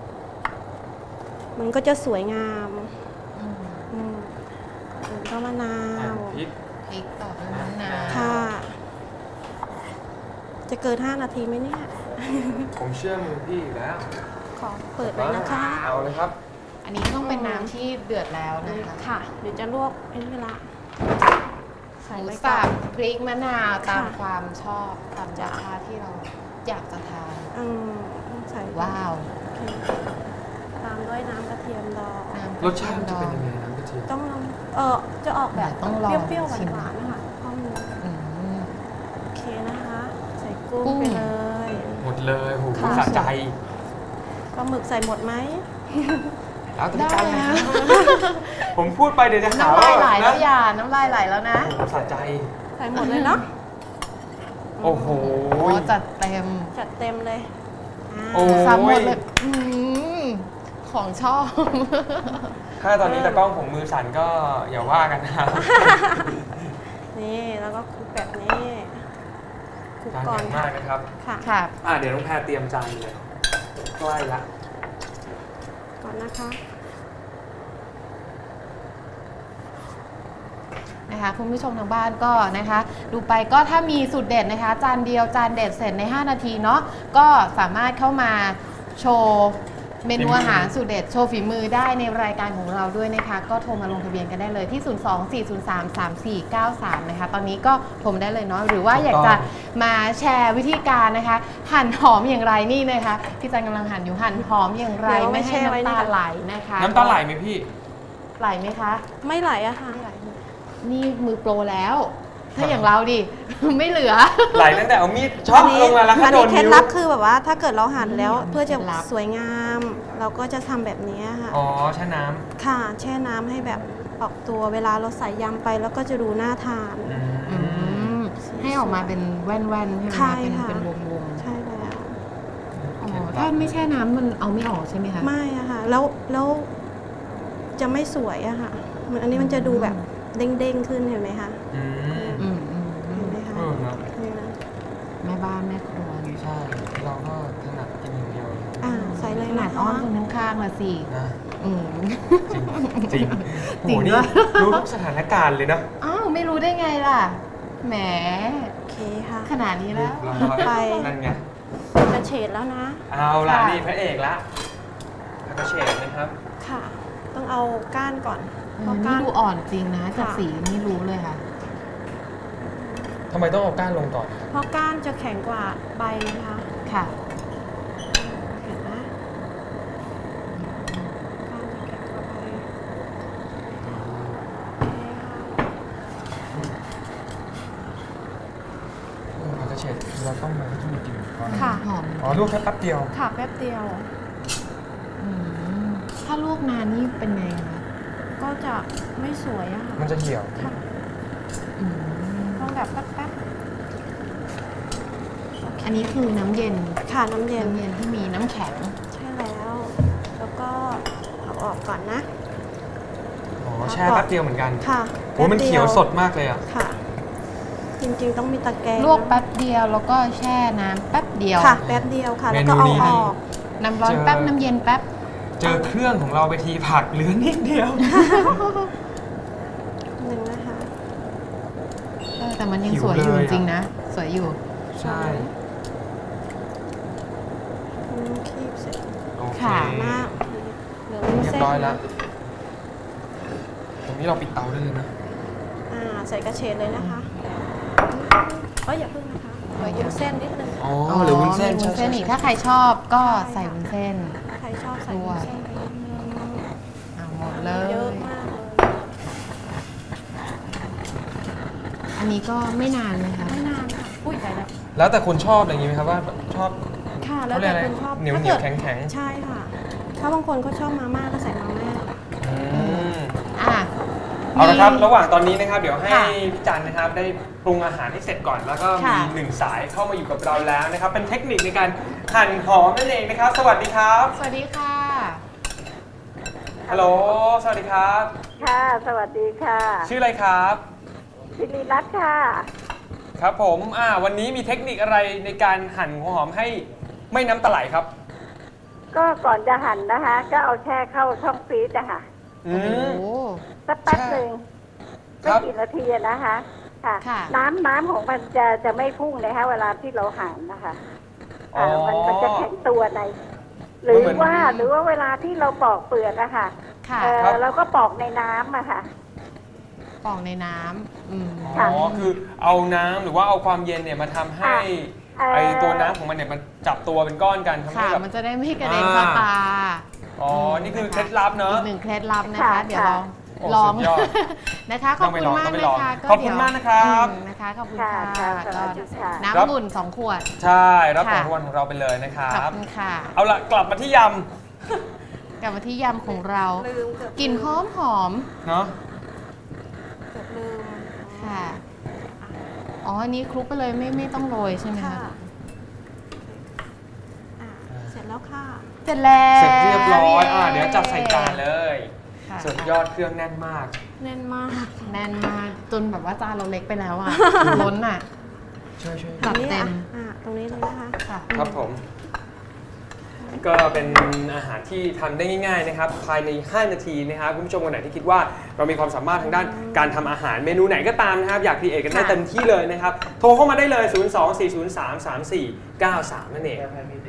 มันก็จะสวยงามอืมอืมแล้วก็มะนาอ่ะวพริกพริกต่อด้วยมะนาวค่ะ จะเกินห้านาทีไหมเนี่ยผมเชื่อมือพี่อยู่แล้วขอเปิดไว้นะคะเอาเลยครับอันนี้ต้องเป็นน้ำที่เดือดแล้วนะคะค่ะ เดี๋ยวจะลวกไอ้นี่ละใส่หมูไว้ก่สัอนบพริกมะนาวตามค่ะความชอบตามรสชาติที่เราอยากจะทานอืมใส่ว้าวโอเคตามด้วยน้ำกระเทียมดองน้ำรสชาติมันจะเป็นยังไงน้ำกระเทียมต้องลองเออจะออกแบบต้องลองเปรี้ยวๆชิมหวานๆนะคะข้อมูลอืมโอเคนะคะ ใส่กุ้งกุ้งไปเลยหมดเลยโหค่ะสะใจปลาหมึกใส่หมดไหมแล้วแต่ได้พี่จันนะนะผมพูดไปเดี๋ยวจะหาน้ำลายไหลแล้วนะอย่าน้ำลายไหลแล้วนะโอ้โหสะใจใส่หมดเลยเนาะโอ้โหโอ้จัดเต็มจัดเต็มเลยอ่าโอ้ซ้ำหมดเลยอืมของชอบถ้าตอนนี้ตากล้องผมมือสั่นก็อย่าว่ากันนะนี่แล้วก็คลุกแบบนี้คลุกจานก่อใหนญ่มากนะครับค่ะค่ะอ่าเดี๋ยวน้องแพรเตรียมจานเลยใกล้ละก่อนนะคะนะคะคุณผู้ชมทางบ้านก็นะคะ ดูไปก็ถ้ามีสูตรเด็ดนะคะ จานเดียวจานเด็ดเสร็จใน ห้า นาทีเนาะก็สามารถเข้ามาโชว์เมนูอาหารสูตรเด็ดโชว์ฝีมือได้ในรายการของเราด้วยนะคะ ก็โทรมาลงทะเบียนกันได้เลยที่ ศูนย์ สอง สี่ ศูนย์ สาม สาม สี่ เก้า สาม นะคะตอนนี้ก็โทรมาได้เลยเนาะหรือว่าอยากจะมาแชร์วิธีการนะคะ หั่นหอมอย่างไรนี่นะคะพี่จันกำลังหั่นอยู่หั่นหอมอย่างไรเดี๋ยวเอาไว้ไม่ให้แช่ไว้น้ำนี่ตาก่อนไหลนะคะน้ำตาไหลไหมพี่ไหลไหมคะไม่ไหลอะค่ะนี่มือโปรแล้ว ถ้าอย่างเราดิ ไม่เหลือไหลตั้งแต่เอามีดช็อตลงมาแล้วก็อันโดนี้นเคล็ดนิ้วลับคือแบบว่าถ้าเกิดเราหั่นแล้วอืมเพื่อจะเคล็ดลับสวยงาม เราก็จะทำแบบนี้ค่ะอ๋อแช่น้ค่ะ แช่น้ำให้แบบออกตัวเวลาเราใส่ยำไปแล้วก็จะดูน่าทานำอือืมมให้ออกมาเป็นแว่นๆใช่ไหมใช่คะเป็นค่ะเป็นวงใช่แล้วๆอ๋อถ้าไม่แช่น้ำมันเอาไม่ออกใช่ไหมคะไม่อะค่ะ แล้วแล้วจะไม่สวยอะค่ะเหมือนอันนี้มันจะดูแบบเด้งๆขึ้นเห็นไหมคะอืมอืมอืมอืเห็มนไหมคะเออเนอะนี่นะแม่บ้านแม่ครัวนี่ใช่เราก็ถนัดกินอย่างเดียวอ่าใส่เลยขนานะดคะอ้อมคนข้างๆละสินะอืมจริงจริงโหจริงนี่ด้วยรู้ทุกสถานการณ์เลยนะอ้าวไม่รู้ได้ไงล่ะ แหมเคค่ะขนาดนี้แล้วเรียบร้อยไปนั่นไงกระเฉดแล้วนะเอาล่ะค่ะนี่พระเอกละผักกระเฉดนะครับค่ะ ต้องเอาก้านก่อนอืเพราะมก้านี่นดูอ่อนจริงนะจากค่ะสีนี่รู้เลยค่ะทำไมต้องเอาก้านลงก่อนเพราะก้านจะแข็งกว่าใบนะคะค่ะเห็นไหมก้านจะแข็งกว่าใบโอเคค่ะผักกระเฉดเราต้องมาที่มีกลิ่นก่อนค่ะหอมอ๋อลวกแค่แป๊บเดียวค่ะแป๊บเดียวอืมถ้าลวกนานนี่เป็นไงคะก็จะไม่สวยอะค่ะมันจะเหี่ยวค่ะอืมต้องแบบแป๊บอันนี้คือน้ำเย็นๆค่ะน้ำเย็นน้ำเย็นที่มีน้ำแข็งใช่แล้ว แล้วก็เอาออกก่อนนะอ๋อแช่แป๊บเดียวเหมือนกันค่ะโอ้มันแป๊บเขียวสดมากเลยอ่ะค่ะ จริงๆต้องมีตะแกรงลวกแป๊บเดียวแล้วก็แช่น้ำแป๊บเดียวค่ะ แป๊บเดียวค่ะ แล้วก็เมนูเอานี้อนี่อกน้ำร้อนแป๊บเจอน้ำเย็นแป๊บเจอเครื่องของเราไปทีผักเหลือนิดเดียวหนึ่งนะคะเออแต่มันยังหิวสวยอยู่เลยจอะริงๆนะ สวยอยู่ใช่อืมคีบเสร็จโอเคค่ะมากเหลือวุ้นเรียบเส้นร้อยแล้ว ตรงนี้เราปิดเตาได้เลยนะอ่าใส่กระเฉดเลยนะคะก็อย่าเพิ่งนะคะเหลือวุ้นเส้นนิดนึงอ๋อหรือวุ้นเส้นมีวุ้นเส้นใช่อีกใช่ถ้าใครชอบก็ใช่ใส่วุ้นเส้นถ้าใครชอบใส่วุ้นเส้นไปนิดนึงเอาหมดเลยเยอะมากเลยอันนี้ก็ไม่นานเลยค่ะไม่นานค่ะอุ้ยใส่แล้วแล้วแต่คนชอบอะไรอย่างงี้ไหมครับว่าชอบค่ะ แล้วเขาเรียแต่กอะไรคนชอบเหนียวถ้าเหนียวกิดแข็งแข็งใช่ค่ะ ถ้าบางคนเขาชอบมาม่าก็ใส่มาม่าๆอืมอ่ะเอาละครับมีระหว่างตอนนี้นะครับ เดี๋ยวให้ค่ะพี่จันนะครับได้ปรุงอาหารให้เสร็จก่อน แล้วก็มีค่ะหนึ่งสายเข้ามาอยู่กับเราแล้วนะครับ เป็นเทคนิคในการหั่นหอมนั่นเองนะครับ สวัสดีครับสวัสดีค่ะฮัลโหล สวัสดีครับค่ะ สวัสดีค่ะชื่ออะไรครับสิริรัตน์ค่ะครับผม อ่า วันนี้มีเทคนิคอะไรในการหั่นหัวหอมให้ไม่น้ำตาไหลครับก็ก่อนจะหั่นนะคะ ก็เอาแช่เข้าช่องฟรีซอะค่ะอืโอ้มโหสักแป๊บหนึ่งครัไม่บกี่นาทีอะนะคะค่ะค่ะน้ำน้ำของมันจะจะไม่พุ่งนะคะเวลาที่เราหั่นนะคะอ๋ออ่ามันมันจะแข็งตัวใน หรือเหมือนว่าหรือว่าเวลาที่เราปอกเปลือกอะค่ะค่ะเออครับเราก็ปอกในน้ำอะค่ะปอกในน้ำอืมค่ะอ๋อ คือเอาน้ำหรือว่าเอาความเย็นเนี่ยมาทำให้อ่าไอตัวน้ำของมันเนี่ยมันจับตัวเป็นก้อนกันทำให้ค่ะแบบมันจะได้ไม่กระเด็นเข้าตาอ๋อ นี่คือเคล็ดลับเนอะอีกหนึ่งเคล็ดลับนะคะค่ะเดี๋ยวลองโอ้ลองสุดยอดนะคะ ขอบคุณมากต้องไปนะลองคะขอบคุณมากนะครับอืมนะคะ ขอบคุณค่ะค่ะค่ะสวัสดีค่ะน้ำองุ่นสองขวดใช่ รับของค่ะรางวัลของเราไปเลยนะครัขอบบ คุณค่ะเอาละกลับมาที่ยกลับมาที่ยำของเราลืมเกือบกลิ่นหอมหอมำเนาะเกือบลืมๆค่ะ อ๋อ อันนี้คลุกไปเลยไม่ไม่ต้องโรยใช่ไหมค่ะคะอ่าเสร็จแล้วค่ะเสร็จแล้วเสร็จเรียบร้อย อ่าเดี๋ยวจัดใส่จานเลยค่ะสุดยอดเครื่องแน่นมากแน่นมากแน่นมากจนแบบว่าจานเราเล็กไปแล้วอ่ะ ล้นอ่ะช่วยช่วยจัดเต็มอ่าตรงนี้เลยนะคะค่ะครับผม ก็เป็นอาหารที่ทำได้ง่ายๆนะครับ ภายใน ห้า นาทีนะครับคุณผู้ชมคนไหนที่คิดว่าเรามีความสามารถทางด้านการทำอาหารเมนูไหนก็ตามนะครับ อยากครีเอทกันได้ค่ะเต็มที่เลยนะครับ โทรเข้ามาได้เลย ศูนย์ สอง สี่ ศูนย์ สาม สาม สี่ เก้า สาม นั่นเอง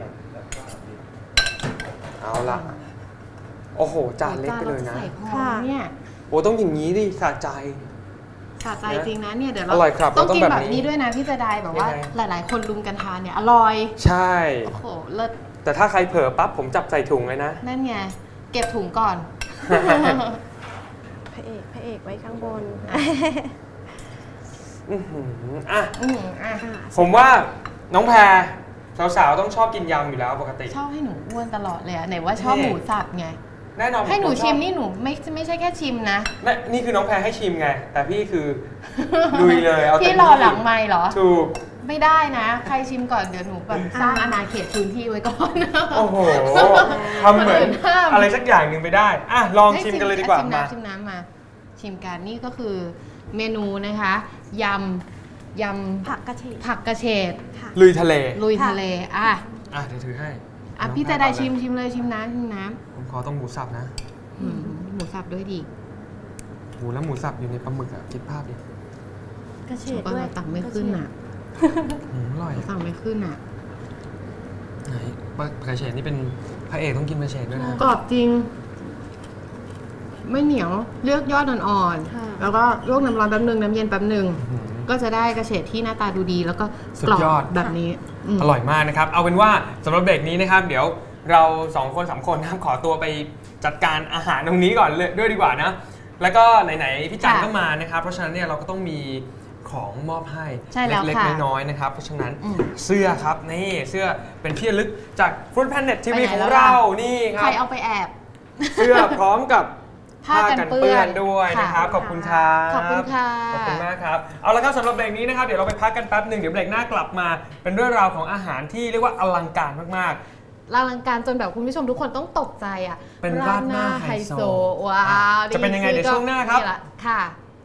เอาละโอ้โห จานเล็กไปเลยนะจาราจใส่พอค่ะเนี่ยโอ้ต้องอย่างนี้ดิสะใจสะใจจริงนะเนี่ยเดี๋ยวเราอร่อยครับต้องเราต้องกินแบบแบบนี้นี้ด้วยนะพี่จะได้แบบว่ายังไงหลาย ๆ คนรุมกันทานเนี่ยอร่อยใช่โอ้โหเลิศแต่ถ้าใครเผลอปั๊บผมจับใส่ถุงเลยนะนั่นไงเก็บถุงก่อนพระเอกพระเอกไว้ข้างบนอื้อหืออ่ะอืมอ่ะอ่าผมว่าน้องแพรสาวๆต้องชอบกินยำอยู่แล้วปกติชอบให้หนูอ้วนตลอดเลยอะไหนว่าชอบนี่หมูสับไงแน่นอนให้หนูผชอบชิมนี่หนูไม่ไม่ใช่แค่ชิมนะไม่นี่คือน้องแพรให้ชิมไง แต่พี่คือลุยเลยเอาเต็มที่พี่รอหลังไม่เหรอถูกไม่ได้นะ ใครชิมก่อนเดี๋ยวหนูแบบสร้างอาณาเขตพื้นที่ไว้ก่อนโอ้โหทำเหมือนคนอื่นห้ามอะไรสักอย่างหนึ่งไปได้อ่ะลองชิมกันเลยดีกว่าชิมมาน้ำชิมน้ำมา ชิมกันนี่ก็คือเมนูนะคะยำยำผักกระเฉดผักกระเฉดค่ะลุยทะเลลุยค่ะทะเลอ่ะอ่ะเดี๋ยวถือให้อ่ะน้องพี่แพรจะได้ก่อนเลยชิมชิมเลยชิมน้ำชิมน้ผมขอต้องหมูสับนะำอืมหมูสับด้วยดิหมูแล้วหมูสับอยู่ในปลาหมึกอะคิดภาพดิกระเฉชาวดบ้านด้วยเราตักไม่ขึ้นอ่ะออืมอร่อยสั่งไม่ขึ้นอ่ะไหนปลากระเฉดนี่เป็นพระเอกต้องกินปลาเฉดด้วยนะกรอบจริง ไม่เหนียวเลือกยอดอ่อนค่ะๆแล้วก็ลวกน้ำร้อนแป๊บนึงน้ำเย็นแป๊บนึงอื้อหือก็จะได้กระเฉดที่หน้าตาดูดี แล้วก็สุกดรอบยอดแบบนี้มอร่อยมากนะครับ เอาเป็นว่าสำหรับเบรกนี้นะครับ เดี๋ยวเราสองคนสามคนนะครับขอตัวไปจัดการอาหารตรงนี้ก่อนเลยด้วยดีกว่านะ แล้วก็ไหนๆพี่จันค่ะก็มานะครับ เพราะฉะนั้นเนี่ยเราก็ต้องมีของมอบให้ใช่แล้วเล็กค่ะๆน้อยๆนะครับ เพราะฉะนั้นอืมเสื้อครับนี่เสื้อเป็นที่ระลึกจาก Fruit Planet ทีไปวีไหนของแล้วเราล่ะนี่คใครรับเอาไปแอบเสื้อพร้อมกับผ้ากันเปื้อนด้วยค่ะนะครับขอบคุณครับขอบคุณค่ะขอบคุณมากครับเอาละครับสำหรับเบรกนี้นะครับเดี๋ยวเราไปพักกันแป๊บหนึ่งเดี๋ยวเบรกหน้ากลับมาเป็นเรื่องราวของอาหารที่เรียกว่าอลังการมากอลังการจนแบบคุณผู้ชมทุกคนต้องตกใจอ่ะเป็นราดหน้าไฮโซว้าวจะเป็นยังไงเดี๋ยวช่วงหน้าครับละค่ะ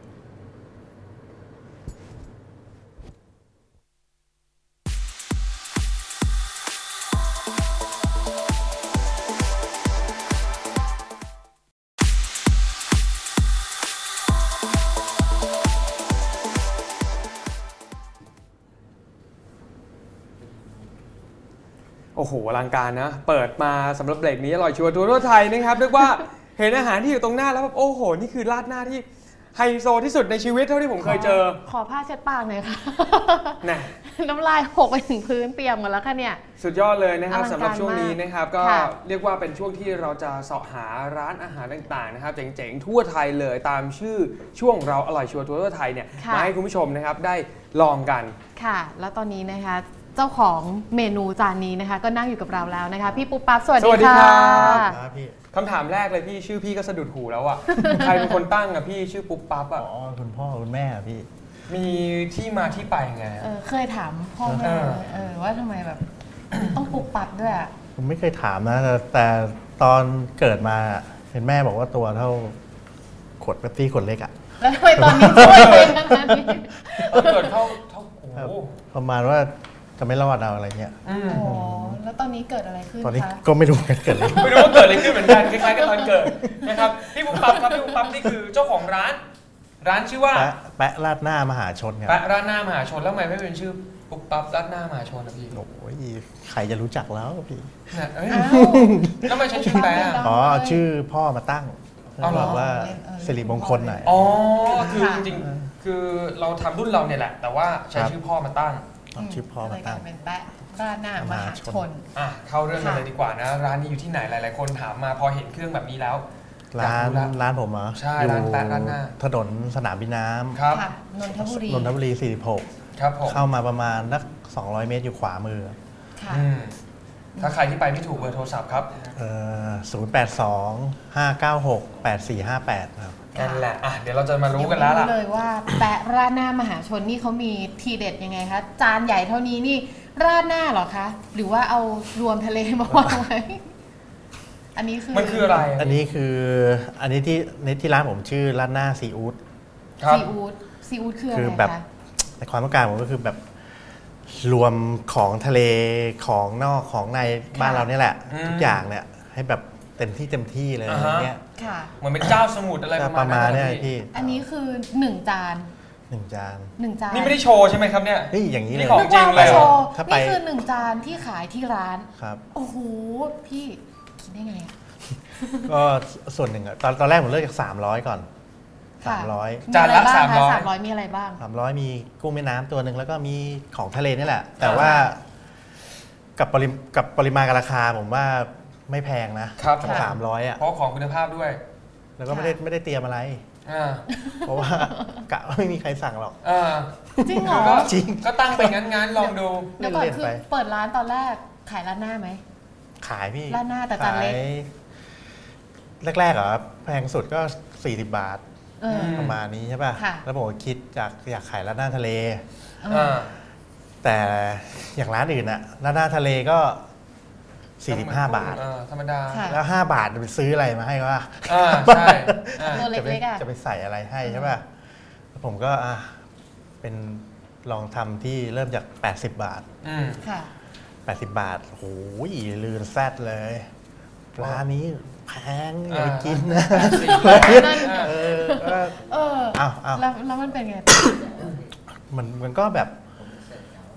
โอ้โหอลังการนะเปิดมาสำหรับเบรกนี้อร่อยชัวร์ทั่วไทยนะครับเรียกว่าเห็นอาหารที่อยู่ตรงหน้าแล้วแบบโอ้โหนี่คือราดหน้าที่ไฮโซที่สุดในชีวิตเท่าที่ผมเคยเจอขอผ้าเช็ดปากหน่อยค่ะนะน้ำลายหกไปถึงพื้นเปียกหมดแล้วค่ะเนี่ยสุดยอดเลยนะครับอลังการสำหรับช่วงนี้นะครับก็ค่ะเรียกว่าเป็นช่วงที่เราจะเสาะหาร้านอาหารต่างๆนะครับเจ๋งๆทั่วไทยเลยตามชื่อช่วงเราอร่อยชัวร์ทั่วไทยเนี่ยค่ะมาให้คุณผู้ชมนะครับได้ลองกันค่ะ แล้วตอนนี้นะคะ เจ้าของเมนูจานนี้นะคะ ก็นั่งอยู่กับเราแล้วนะคะ พี่ปุ๊บปั๊บสวัสสดีวัสดีค่ะครับครับพี่คำถามแรกเลยพี่ชื่อพี่ก็สะดุดหูแล้วอะ ใครเป็นคนตั้งอะพี่ชื่อปุ๊บปั๊บอะอ๋อคุณพ่อคุณแม่อะพี่มีที่มาที่ไปไงเออเคยถามพ่อแม่เออเออว่าทำไมแบบ ต้องปุ๊บปั๊บด้วยอะผมไม่เคยถามนะแต่แต่ตอนเกิดมาเห็นแม่บอกว่าตัวเท่าขวดเป๊ปซี่ขวดเล็กอะแล้วทำไมตอนนี้ช่วยเลยขนาดนี้เออเกิดเท่าเท่าโอ้ครับโหประมาณว่าจะไม่รอดเอาอะไรเงี้ยอืมโอ้แล้วตอนนี้เกิดอะไรขึ้นตอนนี้คะก็ไม่รู้เหมือนกันเกิดอะไรไม่รู้ว่าเกิดอะไรขึ้นเหมือนกันคล้ายๆกับตอนเกิดนะครับพี่ปุ๊บปั๊บครับพี่ปุ๊บปั๊บนี่คือเจ้าของร้าน ร้านชื่อว่าแปะแปะราดหน้ามหาชนครับแปะร้านหน้ามหาชนแล้วทำไมไม่เป็นชื่อปุ๊บปั๊บร้านหน้ามหาชนนะพี่โอ้ยใครจะรู้จักแล้วพี่เนี่ยเอ้ยอ้าวแล้วทำไมใช้ชื่อแปะอะอ๋อชื่อพ่อมาตั้งเพื่เอาอเหรอบอกว่าเล่นเออสิริมงคลหน่อยอ๋อคือค่ะจริงๆคือเราทำรุ่นเราเนี่ยแหละ แต่ว่าใช้ครับชื่อพ่อมาตั้งเอาชื่อพ่อมาตั้งก็เลยกลยเป็นแปะร้านหน้ามหาชนอ่ะเข้าเรื่องกันค่ะเลยดีกว่านะ ร้านนี้อยู่ที่ไหนหลาย ๆ คนถามมาพอเห็นเครื่องแบบนี้แล้วร้านอยากรู้ละร้านผมเหรอใช่อยู่ร้านแปะร้านหน้าถนนสนามบินน้ำครับค่ะนนทบุรีนนทบุรีสี่สิบหกครับผมเข้ามาประมาณนักสองร้อยเมตรอยู่ขวามือค่ะอืมถ้าใครที่ไปไม่ถูกเบอร์โทรศัพท์ครับเอ่อศูนย์แปดสองห้าเก้าหกแปดสี่ห้าแปดครับนั่นแหละอ่ะเดี๋ยวเราจะมารู้กันแล้วล่ะเดี๋ยไม่รู้เลยว่าแปะราดหน้ามหาชนนี่เขามีทีเด็ดยังไงคะจานใหญ่เท่านี้นี่ราดหน้าเหรอคะหรือว่าเอารวมทะเลมาวางไว้อันนี้คือมันคืออะไรอันนี้คืออันนี้ที่ในที่ร้านผมชื่อร้านหน้าซีอูดครับซีอูดซีอูดคืออะคืไรอแบบคะในความต้องการผมก็คือแบบรวมของทะเลของนอกของในบ้านเราเนี่ยแหละอืมทุกอย่างเนี่ยให้แบบเต็มที่เต็มที่เลยอ่าอะไรฮะเงี้ยค่ะเหมือนเป็นเจ้าสมุทรอะไรก็ปประ ระมามาณณนั้นเนี่ยนะพี่พี่อันนี้คือหนึ่งจานหนึ่งจานหนึ่งจานนี่ไม่ได้โชว์ใช่ไหมครับเนี่ยเฮ้ยอย่างนี้นี่เลยของจริงเลยเหรอโชว์ถ้าไปนี่คือหนึ่งจานที่ขายที่ร้านครับโอ้โหพี่คิดได้ไงอะก็ส่วนหนึ่งอะตอนตอนแรกผมเริ่มจากสามร้อยก่อนค่ะสามร้อยมีจานละอไรบ้งสามร้อยสามร้อยมีอะไรบ้างสามร้อยมีกุ้งแม่น้ำตัวหนึ่งแล้วก็มีของทะเลนี่แหละ แต่ว่ากับปริมกับปริมาณกับราคาผมว่าไม่แพงนะครับผมสามร้อยอ่ะเพราะของคุณภาพด้วยแล้วก็ไม่ได้ไม่ได้เตรียมอะไรอ่าเพราะว่ากะว่าไม่มีใครสั่งหรอกอ่าจริงเหรอก็จริงก็ตั้งไปงั้นๆลองดูเดี๋ยวก่อนเล่นๆคือไปเปิดร้านตอนแรกขายร้านหน้าไหมขายพี่ราดหน้าแต่จานเล็กขายแรกๆเหรอแพงสุดก็สี่สิบบาทเออมประมาณนี้ใช่ป่ะค่ะแล้วผมก็คิดจากอยากขายร้านหน้าทะเลเออ่าอแต่อย่างร้านอื่นอะร้านหน้าทะเลก็สี่สิบห้าบาทอ่ธรรมดาค่ะแล้วห้าบาทจะไปซื้ออะไรมาให้วะอ่าใช่อ่าตัวจะไปเล็กๆอะจะไปใส่อะไรให้ใช่ป่ะแล้วผมก็อ่ะเป็นลองทำที่เริ่มจาก แปดสิบบาทอืมค่ะแปดสิบบาทโอ้ยลืนแซดเลยร้านนี้แพงอย่าไปกินนะสี่ร้อยนั่นอ่าเออก็เอออ้าวอ้าวแล้วแล้วมันเป็นไงมันมันก็แบบ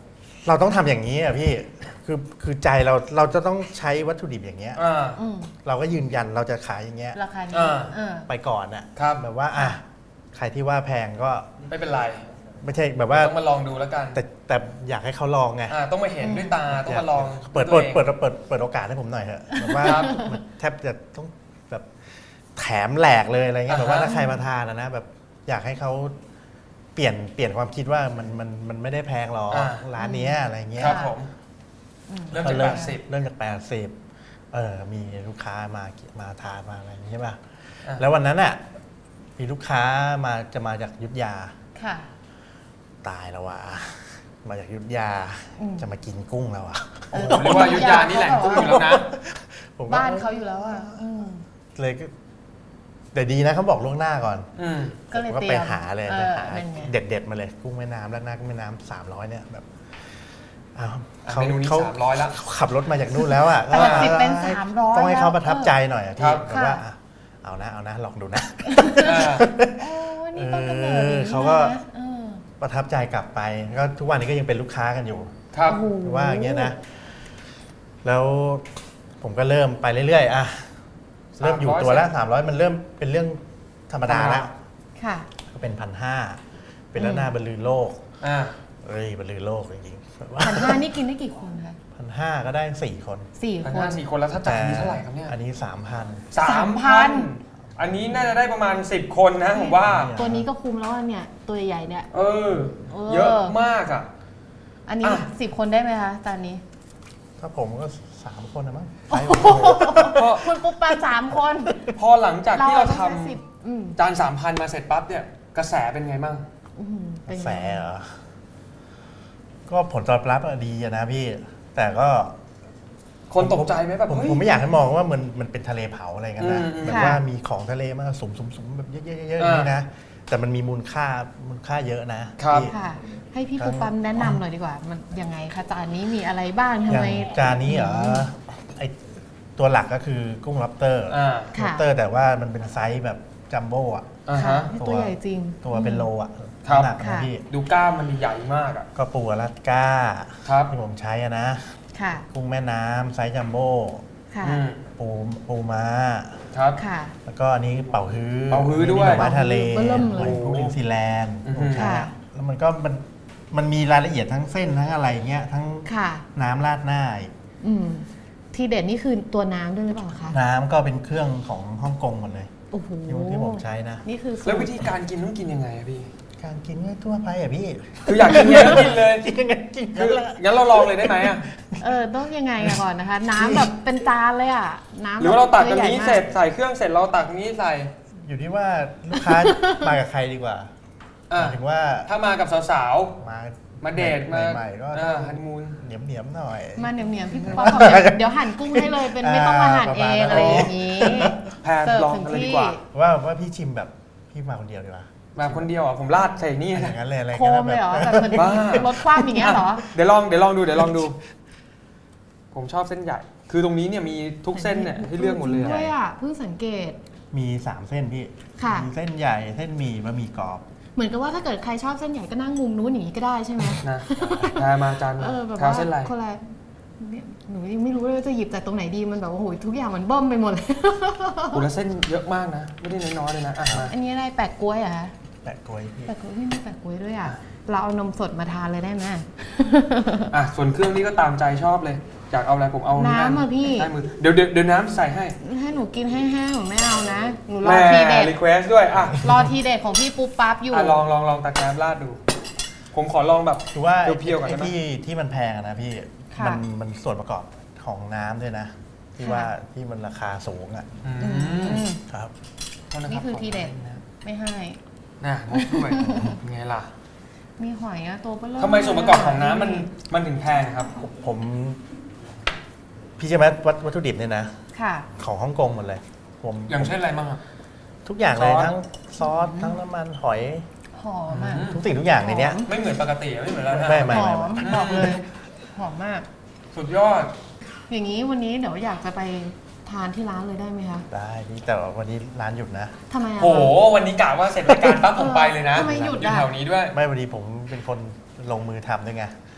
เราต้องทำอย่างนี้อ่ะพี่คือคือใจเราเราจะต้องใช้วัตถุดิบอย่างเงี้ยอ่าอืมเราก็ยืนยันเราจะขายอย่างเงี้ยราคานี้อ่าเออไปก่อนน่ะครับแบบว่าอ่ะใครที่ว่าแพงก็ไม่เป็นไรไม่ใช่แบบว่าต้องมาลองดูแล้วกันแต่แต่อยากให้เขาลองไงอ่าต้องมาเห็นด้วยตาต้องมาลองเปิดตัเปิวดองเปิดเปิดเปิดโอกาสให้ผมหน่อยเถอะแบบว่าครับแทบจะต้องแบบแถมแหลกเลยอะไรเงี้ยอ่าฮะแบบว่าถ้าใครมาทานนะนะแบบอยากให้เขาเปลี่ยนเปลี่ยนความคิดว่ามันมันมันไม่ได้แพงหรอกร้านเนี้ยอะไรเงี้ยครับผมเริ่มจากแปดสิบเริ่มจากแปดสิบเออมีลูกค้ามามาทานมาอะไรอย่างนี้ใช่ป่ะอ่ะแล้ววันนั้นอ่ะมีลูกค้ามาจะมาจากอยุทธยาค่ะตายแล้วว่ะมาจากอยุทธยาอืมจะมากินกุ้งแล้วอ่ะโอ้โหเรียกว่าอยุธยานี่แหล่งกุ้งอยู่แล้วนะผมก็บ้านเขาอยู่แล้วอ่ะอืมเลยก็แต่ดีนะเขาบอกล่วงหน้าก่อนอืมก็เลยผมก็เตรีไปยมหาเลยเอไปอหาเป็นไงเด็ดเด็ดๆมาเลยกุ้งแม่น้ำแล้วหน้ากุ้งแม่น้ำสามร้อยเนี่ยแบบอ้าวเมนูนี้สามร้อยละเขาขับรถมาจากนู่นแล้วอ่ะแปดสิบเป็นสามร้อยต้องให้เขาแล้วประทับใจหน่อยอะครัพี่บแบบว่าอ่ะเอานะเอานะลองดูนะอ่าโอ้วันนี้ต้นกำเนิดอย่างนี้เออเขาก็นะเออประทับใจกลับไปก็ทุกวันนี้ก็ยังเป็นลูกค้ากันอยู่ครับโอ้โหว่าอย่างเงี้ยนะ แล้วผมก็เริ่มไปเรื่อยๆอ่ะเริ่มอยู่ตัวละสามร้อยมันเริ่มเป็นเรื่องธรรมดาแล้วค่ะก็เป็นพันห้าเป็นแล้วหน้าบรรลือโลกอ่าเอ้ยบรรลือโลกจริงๆแบบว่าพันห้านี่กินได้กี่คนคะพันห้าก็ได้สี่คนสี่พันคห้าน สี่คนแล้วถ้าจ่ายนี้เท่าไหร่ครับเนี่ยอันนี้สามพันสามพันอันนี้น่าจะได้ประมาณสิบคนนะผมว่าตัวนี้ก็คุ้มแล้วอะเนี่ย ตัวใหญ่ๆเนี่ยเออเออเยอะมากอ่ะอันนี้อ่ะสิบคนได้ไหมคะจานนี้ถ้าผมก็สามคนนะมั้งพอคุณปุ๊บปลาสามคนพอหลังจากที่เราทต้องแค่สิบอืมำจานสามพันมาเสร็จปั๊บเนี่ยกระแสเป็นไงบ้างอืมเป็นไงแสเหรอก็ผลตอบรับอะดีอะนะพี่ แต่ก็คนตกใจไหมแบบผมเฮ้ยผมไม่อยากให้มองว่ามันมันเป็นทะเลเผาอะไรกันนะอืมอืมแบบว่ามีของทะเลมาสุมสุมๆๆแบบเยอะๆๆอย่างนี้นะแต่มันมีมูลค่ามูลค่าเยอะนะครับ พี่ค่ะ ให้พี่ปุ๊บปั๊มแนะนำหน่อยดีกว่า มันยังไงคะจานนี้มีอะไรบ้างทำอย่างไมจานนี้เหรอไอตัวหลักก็คือกุ้งล็อบสเตอร์อ่าค่ะล็อบสเตอร์แต่ว่ามันเป็นไซส์แบบจัมโบ้อะอ่าค่ะฮะนี่ตัวใหญ่จริงตัวเป็นโลอะครับน้ำหนักนะค่ะพี่ดูกล้ามมันใหญ่มากอ่ะก็ปูอลาสก้าครับที่ผมใช้อะนะค่ะกุ้งแม่น้ำไซส์จัมโบ้ค่ะอืมปูปูม้าครับค่ะแล้วก็อันนี้เป่าฮื้อเป่าฮื้อด้วยหน่อไม้ทะเลเบิ่มเลยหอยกุ้งนิวซีแลนด์อือฮึผมใช้ค่ะอะแล้วมันก็มันมันมีรายละเอียดทั้งเส้นทั้งอะไรเงี้ยทั้งค่ะน้ำราดหน้าอีกอืม ทีเด็ดนี่คือตัวน้ำด้วยหรือเปล่าคะน้ำก็เป็นเครื่องของฮ่องกงหมดเลยโอ้โหที่ที่ผมใช้นะนี่คือสูตรแล้ววิธีการกินต้องกินยังไงอะพี่การกินก็ทั่วไปอ่ะพี่คืออยากกินไงก็กินเลยกินยังไงกินคืนั่อนแหละงั้นเราลองเลยได้ไหมอ่ะเออต้องยังไงอะก่อนนะคะ น้ำแบบเป็นจานเลยอะน้ำหรือว่าเราตักแบบกันนี้ใหญ่มากเสร็จใส่เครื่องเสร็จเราตักนี้ใส่อยู่ที่ว่าลูกค้า มากับใครดีกว่าหอ่ะมายถึงว่าถ้ามากับสาวมาๆ มาเดทมาใหม่ๆก็อ่าฮันนีมูนเหนียมเหนียมๆหน่อยมาเหนียวเหนียวๆพี่ป๊อปบอกเดี๋ยวเดี๋ยวหั่นกุ้งให้เลยเป็นไม่ต้องมาหั่นเองอ่าอะไรอย่างนี้แพนเสิร์ฟลองถึงกันเลยที่ดีกว่าว่าว่าพี่ชิมแบบพี่มาคนเดียวดีกว่ามาคนเดียวอ่ะผมราดใส่นี่อนะย่างนั้นเลยอะไรโคมเลยเหรอแบบเหมือนบ้ารถคว้างอย่างเงี้ยเหรอเดี๋ยวลองเดี๋ยวลองดูเดี๋ยวลองดู ผมชอบเส้นใหญ่ คือตรงนี้เนี่ยมีทุกเส้นเนี่ยให้เลือกหมดเลยด้อะวยอ่ะเพิ่งสังเกตมีสามเส้นพี่ค่ะมีเส้นใหญ่เส้นหมี่บะหมี่กรอบเหมือนกับว่าถ้าเกิดใครชอบเส้นใหญ่ก็นั่งมุมนู้นอย่างนี้ก็ได้ใช่ไหมนะแพรมาจานเออแบบข้าวว่าเส้นอะไรคนละเนี่ยหนูยังไม่รู้เลยว่าจะหยิบจากตรงไหนดีมันแบบว่าโอ้โหทุกอย่างมันเบิ่มไปหมดเลยกูละเส้นเยอะมากนะ ไม่ได้น้อยๆเลยนะอ่ะมาอันนี้อะไรแปะกล้วยเหรอะคะแปะกล้วยพี่แปะกล้วยไม่มีแปะกล้วยด้วยอ่ะเราเอานมสดมาทานเลยได้ไหมอ่ะส่วนเครื่องนี้ก็ตามใจชอบเลยอยากเอาอะไรผมเอาน้ำอ่ะพี่ได้มือเดี๋ยวเดี๋ยวเดี๋ยวน้ำใส่ให้ให้หนูกินแห้งๆหนูไม่เอานะหนูรแม่อทีเด็ดรีเควสด้วยอ่ะรอทีเด็ดของพี่ปุ๊บปั๊บอยู่อ่ะลองลองลองตักน้ำราดดู ผมขอลองแบบคือว่าไอ้เพียวๆก่อนไอ้ได้ไหมที่ที่มันแพงอะนะพี่ค่ะมันมันส่วนประกอบของน้ำด้วยนะ ที่ค่ะว่าที่มันราคาสูงอ่ะอือืมมครับโทษะรับนี่คือทีเด็ดขอโทษนะไม่ให้น่ะงกด้วยไงล่ะมีหอยอะตัวเบลอทำไมส่วนประกอบของน้ำมันมันถึงแพงครับผม พี่ใช่ไหมวัตวัตถุดิบเนี่ยนะค่ะของฮ่องกงหมดเลย ผมอย่างเช่นอะไรบ้างครับทุกอย่างเลยซอสทั้งซอสทั้งน้ำมันหอยหอมอะอืมทุกสิ่งทุกอย่างในเนี้ยไม่เหมือนปกติอะไม่เหมือนแล้วนะไม่ไม่หอมบอกเลย หอมมากสุดยอดอย่างนี้วันนี้เดี๋ยวอยากจะไปทานที่ร้านเลยได้ไหมคะได้พี่แต่ว่าวันนี้ร้านหยุดนะทำไมอะโห วันนี้กะว่าเสร็จรายการปั๊บผมไปเลยนะทำไมหยุดอยู่อะแถวนี้ด้วยไม่วันนี้ผมเป็นคนลงมือทำด้วยไงอ้าว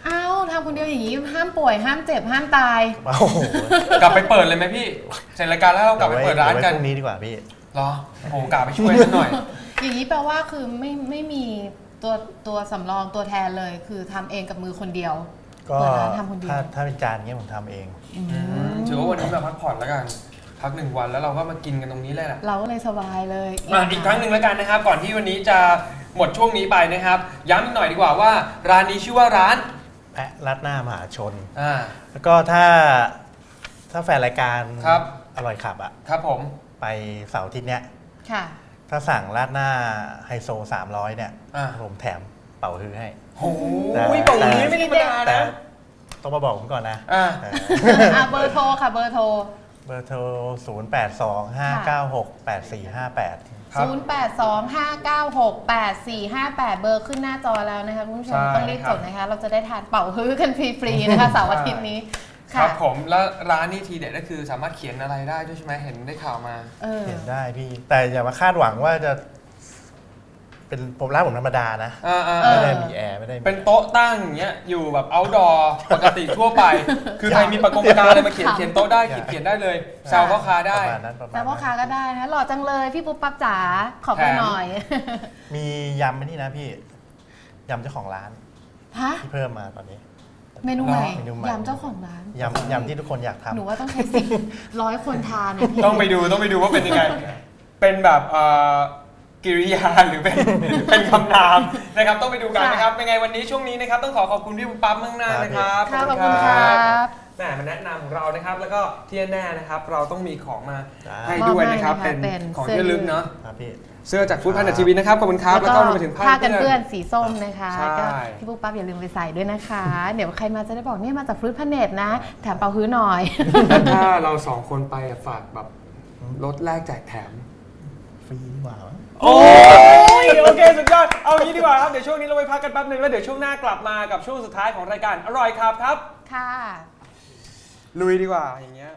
ทำคนเดียวอย่างนี้ห้ามป่วยห้ามเจ็บห้ามตายโอ้โหกลับไปเปิดเลยไหมพี่เสร็จรายการแล้วเรากลับไปเปิดร้านกันพรุ่งนี้ดีกว่าพี่เหรอโหกลับไปช่วยฉันหน่อยอย่างนี้แปลว่าคือไม่ไม่มีตัวตัวสำรองตัวแทนเลย คือทำเองกับมือคนเดียวก็เปิดร้านทำคนเดียวถ้าถ้าเป็นจานเงี้ยผมทำเองถือว่าวันนี้มาพักผ่อนแล้วกันพักหนึ่งวันแล้วเราก็มากินกันตรงนี้เลยแหละเราก็เลยสบายเลยอ่ะอีกครั้งหนึ่งแล้วกันนะครับก่อนที่วันนี้จะหมดช่วงนี้ไปนะครับย้ำอีกหน่อยดีกว่าว่าร้านนี้ชื่อว่าร้านแพะรัดหน้ามหาชนอ่าแล้วก็ถ้าถ้าแฟนรายการครับอร่อยขับอะครับผมไปเสาร์อาทิตย์เนี้ยค่ะถ้าสั่งราดหน้าไฮโซสามร้อยเนี่ยอ่าผมแถมเป่าฮื้อให้โอ้แต่ยเป่าอย่างนี้ไม่ธรรมดาแต่นะต้องมาบอกผมก่อนนะอ่าเอออ่ะเบอร์โทรค่ะเบอร์โทรเบอร์โทร ศูนย์ แปด สอง ห้า เก้า หก แปด สี่ ห้า แปดครับศูนย์ แปด สอง ห้า เก้า หก แปด สี่ ห้า แปด เบอร์ขึ้นหน้าจอแล้วนะคะคุณผู้ชมใช่ต้องรีบครัจบดนะคะ เราจะได้ทานเป่าฮื้อกันฟรีๆนะคะเสาร์อาทิตย์นี้คค่ะรับผมแล้วร้านนี้ทีเด็ดก็คือสามารถเขียนอะไรได้ด้วยใช่ไหมเห็นได้ข่าวมาเออเห็นได้พี่ แต่อย่ามาคาดหวังว่าจะ เป็นผมร้านผมธรรมดานะอ่าอ่าเออไม่ได้มีแอร์ไม่ได้มีเป็นโต๊ะตั้งอย่างเงี้ยอยู่แบบ outdoor ปกติทั่วไป คือใครมีปากกงปากกาอะไรมาเขียนเขียนโต๊ะได้เขียนเขียนได้เลยแซวพ่อค้าได้ประมาณนั้นประมาณแต่นั้นพ่อค้าก็ได้นะหล่อจังเลยพี่ปุ๊บปั๊บจ๋าขอเบอร์หน่อยมียำไม่นี่นะพี่ยำเจ้าของร้านฮะที่เพิ่มมาตอนนี้เมนูใหม่เมนูใหม่ยำเจ้าของร้านยำยำที่ทุกคนอยากทำหนูว่าต้องใช้สิบร้อยคนทานนะพี่ต้องไปดูต้องไปดูว่าเป็นยังไง เป็นแบบเอ่อกิริยาหรือเป็น เป็นคำนามนะครับต้องไปดูกันนะครับเป็นไงวันนี้ช่วงนี้นะครับต้องขอขอบคุณพี่ปุ๊บปั๊บมากๆนะครับค่ะขอบคุณครับแหมมาแนะนำของเรานะครับแล้วก็ที่แน่ๆนะครับเราต้องมีของมาจ้าให้ด้วยนะครับมอบให้นะคะเป็นเป็นของเสื้อที่ระลึกเนาะครับพี่เสื้อจากฟู้ดพันธุ์ทีวีนะครับขอบคุณครับแล้วก็รวมไปถึงผ้ากันเปื้อนนสีส้มนะคะใช่ก็พี่ปุ๊บปั๊บอย่าลืมไปใส่ด้วยนะคะ เดี๋ยวใครมาจะได้บอกเนี่ยมาจากฟรุตพันเนตนะแถมเป่าฮื้อหน่อยแล้วถ้าเราสองคนไปอะฝากแบบลดแลกแจกแถมฟรีดีกว่าโอ้ยโอเคสุดยอดเอางี้ดีกว่าครับเดี๋ยวช่วงนี้เราไปพักกันแป๊บนึงแล้วเดี๋ยวช่วงหน้ากลับมากับช่วงสุดท้ายของรายการอร่อยครับครับค่ะลุยดีกว่าอย่างเงี้ย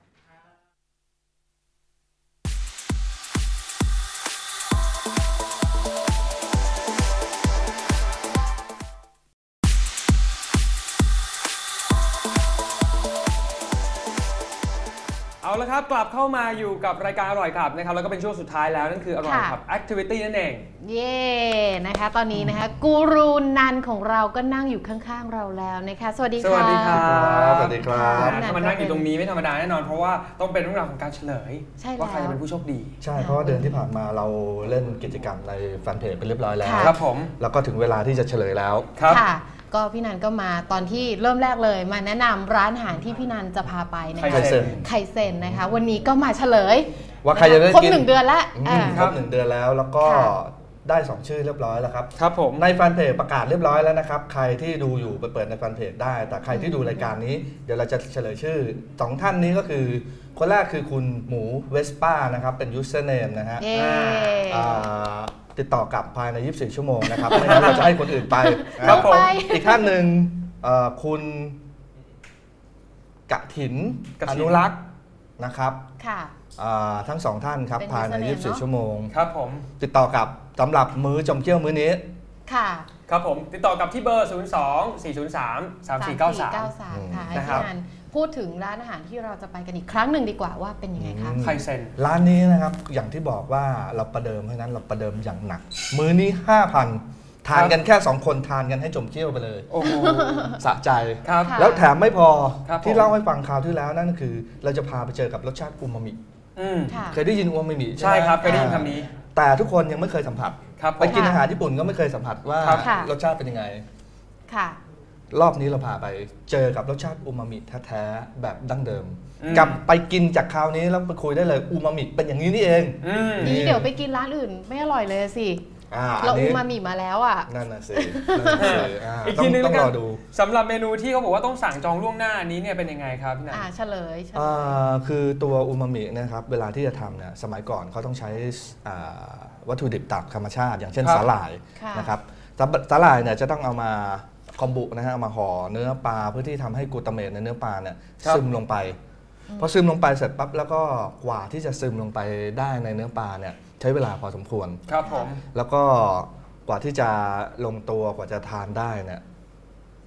เอาละครับกลับเข้ามาอยู่กับรายการอร่อยครับนะครับแล้วก็เป็นช่วงสุดท้ายแล้วนั่นคืออร่อยครับ Activity นั่นเองเย่นะคะ ตอนนี้นะคะกูรูนันของเราก็นั่งอยู่ข้างๆเราแล้วนะคะ สวัสดีค่ะสวัสดีครับสวัสดีครับถ้ามานั่งอยู่ตรงนี้ไม่ธรรมดาแน่นอนเพราะว่าต้องเป็นเรื่องราวของการเฉลยใช่แล้วว่าใครจะเป็นผู้โชคดีใช่ เพราะว่าเดือนที่ผ่านมาเราเล่นกิจกรรมในแฟนเพจไปเรียบร้อยแล้วค่ะครับผมแล้วก็ถึงเวลาที่จะเฉลยแล้วครับค่ะ ก็พี่นันก็มาตอนที่เริ่มแรกเลยมาแนะนำร้านอาหารที่พี่นันจะพาไปนะไข่คะเซ็นไข่เซนนะคะ วันนี้ก็มาเฉลยว่าใครจะได้ครบกินหนึ่งเดือนแล้วอืมอ่าครบหนึ่งเดือนแล้วแล้วก็ค่ะได้สองชื่อเรียบร้อยแล้วครับครับผมในแฟนเพจประกาศเรียบร้อยแล้วนะครับ ใครที่ดูอยู่ไปเปิดในแฟนเพจได้ แต่ใครที่ดูรายการนี้เดี๋ยวเราจะเฉลยชื่อสองท่านนี้ก็คือ คนแรกคือคุณหมูเวสป้านะครับเป็นยูสเซอร์เนมนะฮะเย่อ่าติดต่อกลับภายในยี่สิบสี่ชั่วโมงนะครับไม่งั้นเราจะให้คนอื่นไปครับผมไปอีกท่านหนึ่งเอ่อคุณกะถินกฐินอนุรักษ์นะครับค่ะอ่าทั้งสองท่านครับเป็นภายใน username ยี่สิบสี่เนอะชั่วโมงครับผมติดต่อกับสำหรับมื้อจมเกี้ยวมื้อนี้ค่ะครับผมติดต่อกับที่เบอร์ ศูนย์ สอง สี่ ศูนย์ สาม สาม สี่ เก้า สามค่ะให้นะครับพี่นันพูดถึงร้านอาหารที่เราจะไปกันอีกครั้งหนึ่งดีกว่าว่าเป็นยังไงคะอืมไข่เซ็นร้านนี้นะครับอย่างที่บอกว่าเราประเดิมเพราะฉะนั้นเราประเดิมอย่างหนัก มื้อนี้ ห้าพัน ทานกันแค่สองคนทานกันให้จมเกี้ยวไปเลยโอ้โหสะใจครับค่ะแล้วแถมไม่พอครับผมที่เล่าให้ฟังคราวที่แล้วนั่นก็คือ เราจะพาไปเจอกับรสชาติอูมามิอืมค่ะเคยได้ยินอูมามิใช่ไหมครับเคยได้ยินคำนี้แต่ทุกคนยังไม่เคยสัมผัสครับผมไปกินอาหารญี่ปุ่นก็ไม่เคยสัมผัสว่าครับค่ะรสชาติเป็นยังไงค่ะรอบนี้เราพาไปเจอกับรสชาติอูมามิแท้ๆแบบดั้งเดิมอืมกลับไปกินจากคราวนี้แล้วไปคุยได้เลยอูมามิเป็นอย่างนี้นี่เองอืมนี่เดี๋ยวไปกินร้านอื่นไม่อร่อยเลยสิอ่าเราอันอูนี้มามิมาแล้วอ่ะนั่นน่ะสินั่นน่ะสิอ่าอีกต้อทีงนึงต้แล้อวงกันรอดูสำหรับเมนูที่เขาบอกว่าต้องสั่งจองล่วงหน้าอันนี้เนี่ยเป็นยังไงครับพี่นันอ่าเฉลยเฉลอ่ยาคือตัวอูมามินะครับเวลาที่จะทำเนี่ยสมัยก่อนเขาต้องใช้อ่าวัตถุดิบตามธรรมชาติ อย่างเช่นครับสาหร่ายค่ะนะครับสาสาหร่ายเนี่ยจะต้องเอามาคอมบุนะฮะเอามาห่อเนื้อปลาเพื่อที่ทำให้กลูตาเมตในเนื้อปลาเนี่ยครับซึมลงไปพอซึมลงไปเสร็จปั๊บแล้วก็กว่าที่จะซึมลงไปได้ในเนื้อปลาเนี่ยใช้เวลาพอสมควรครับผมแล้วก็กว่าที่จะลงตัวกว่าจะทานได้เนี่ย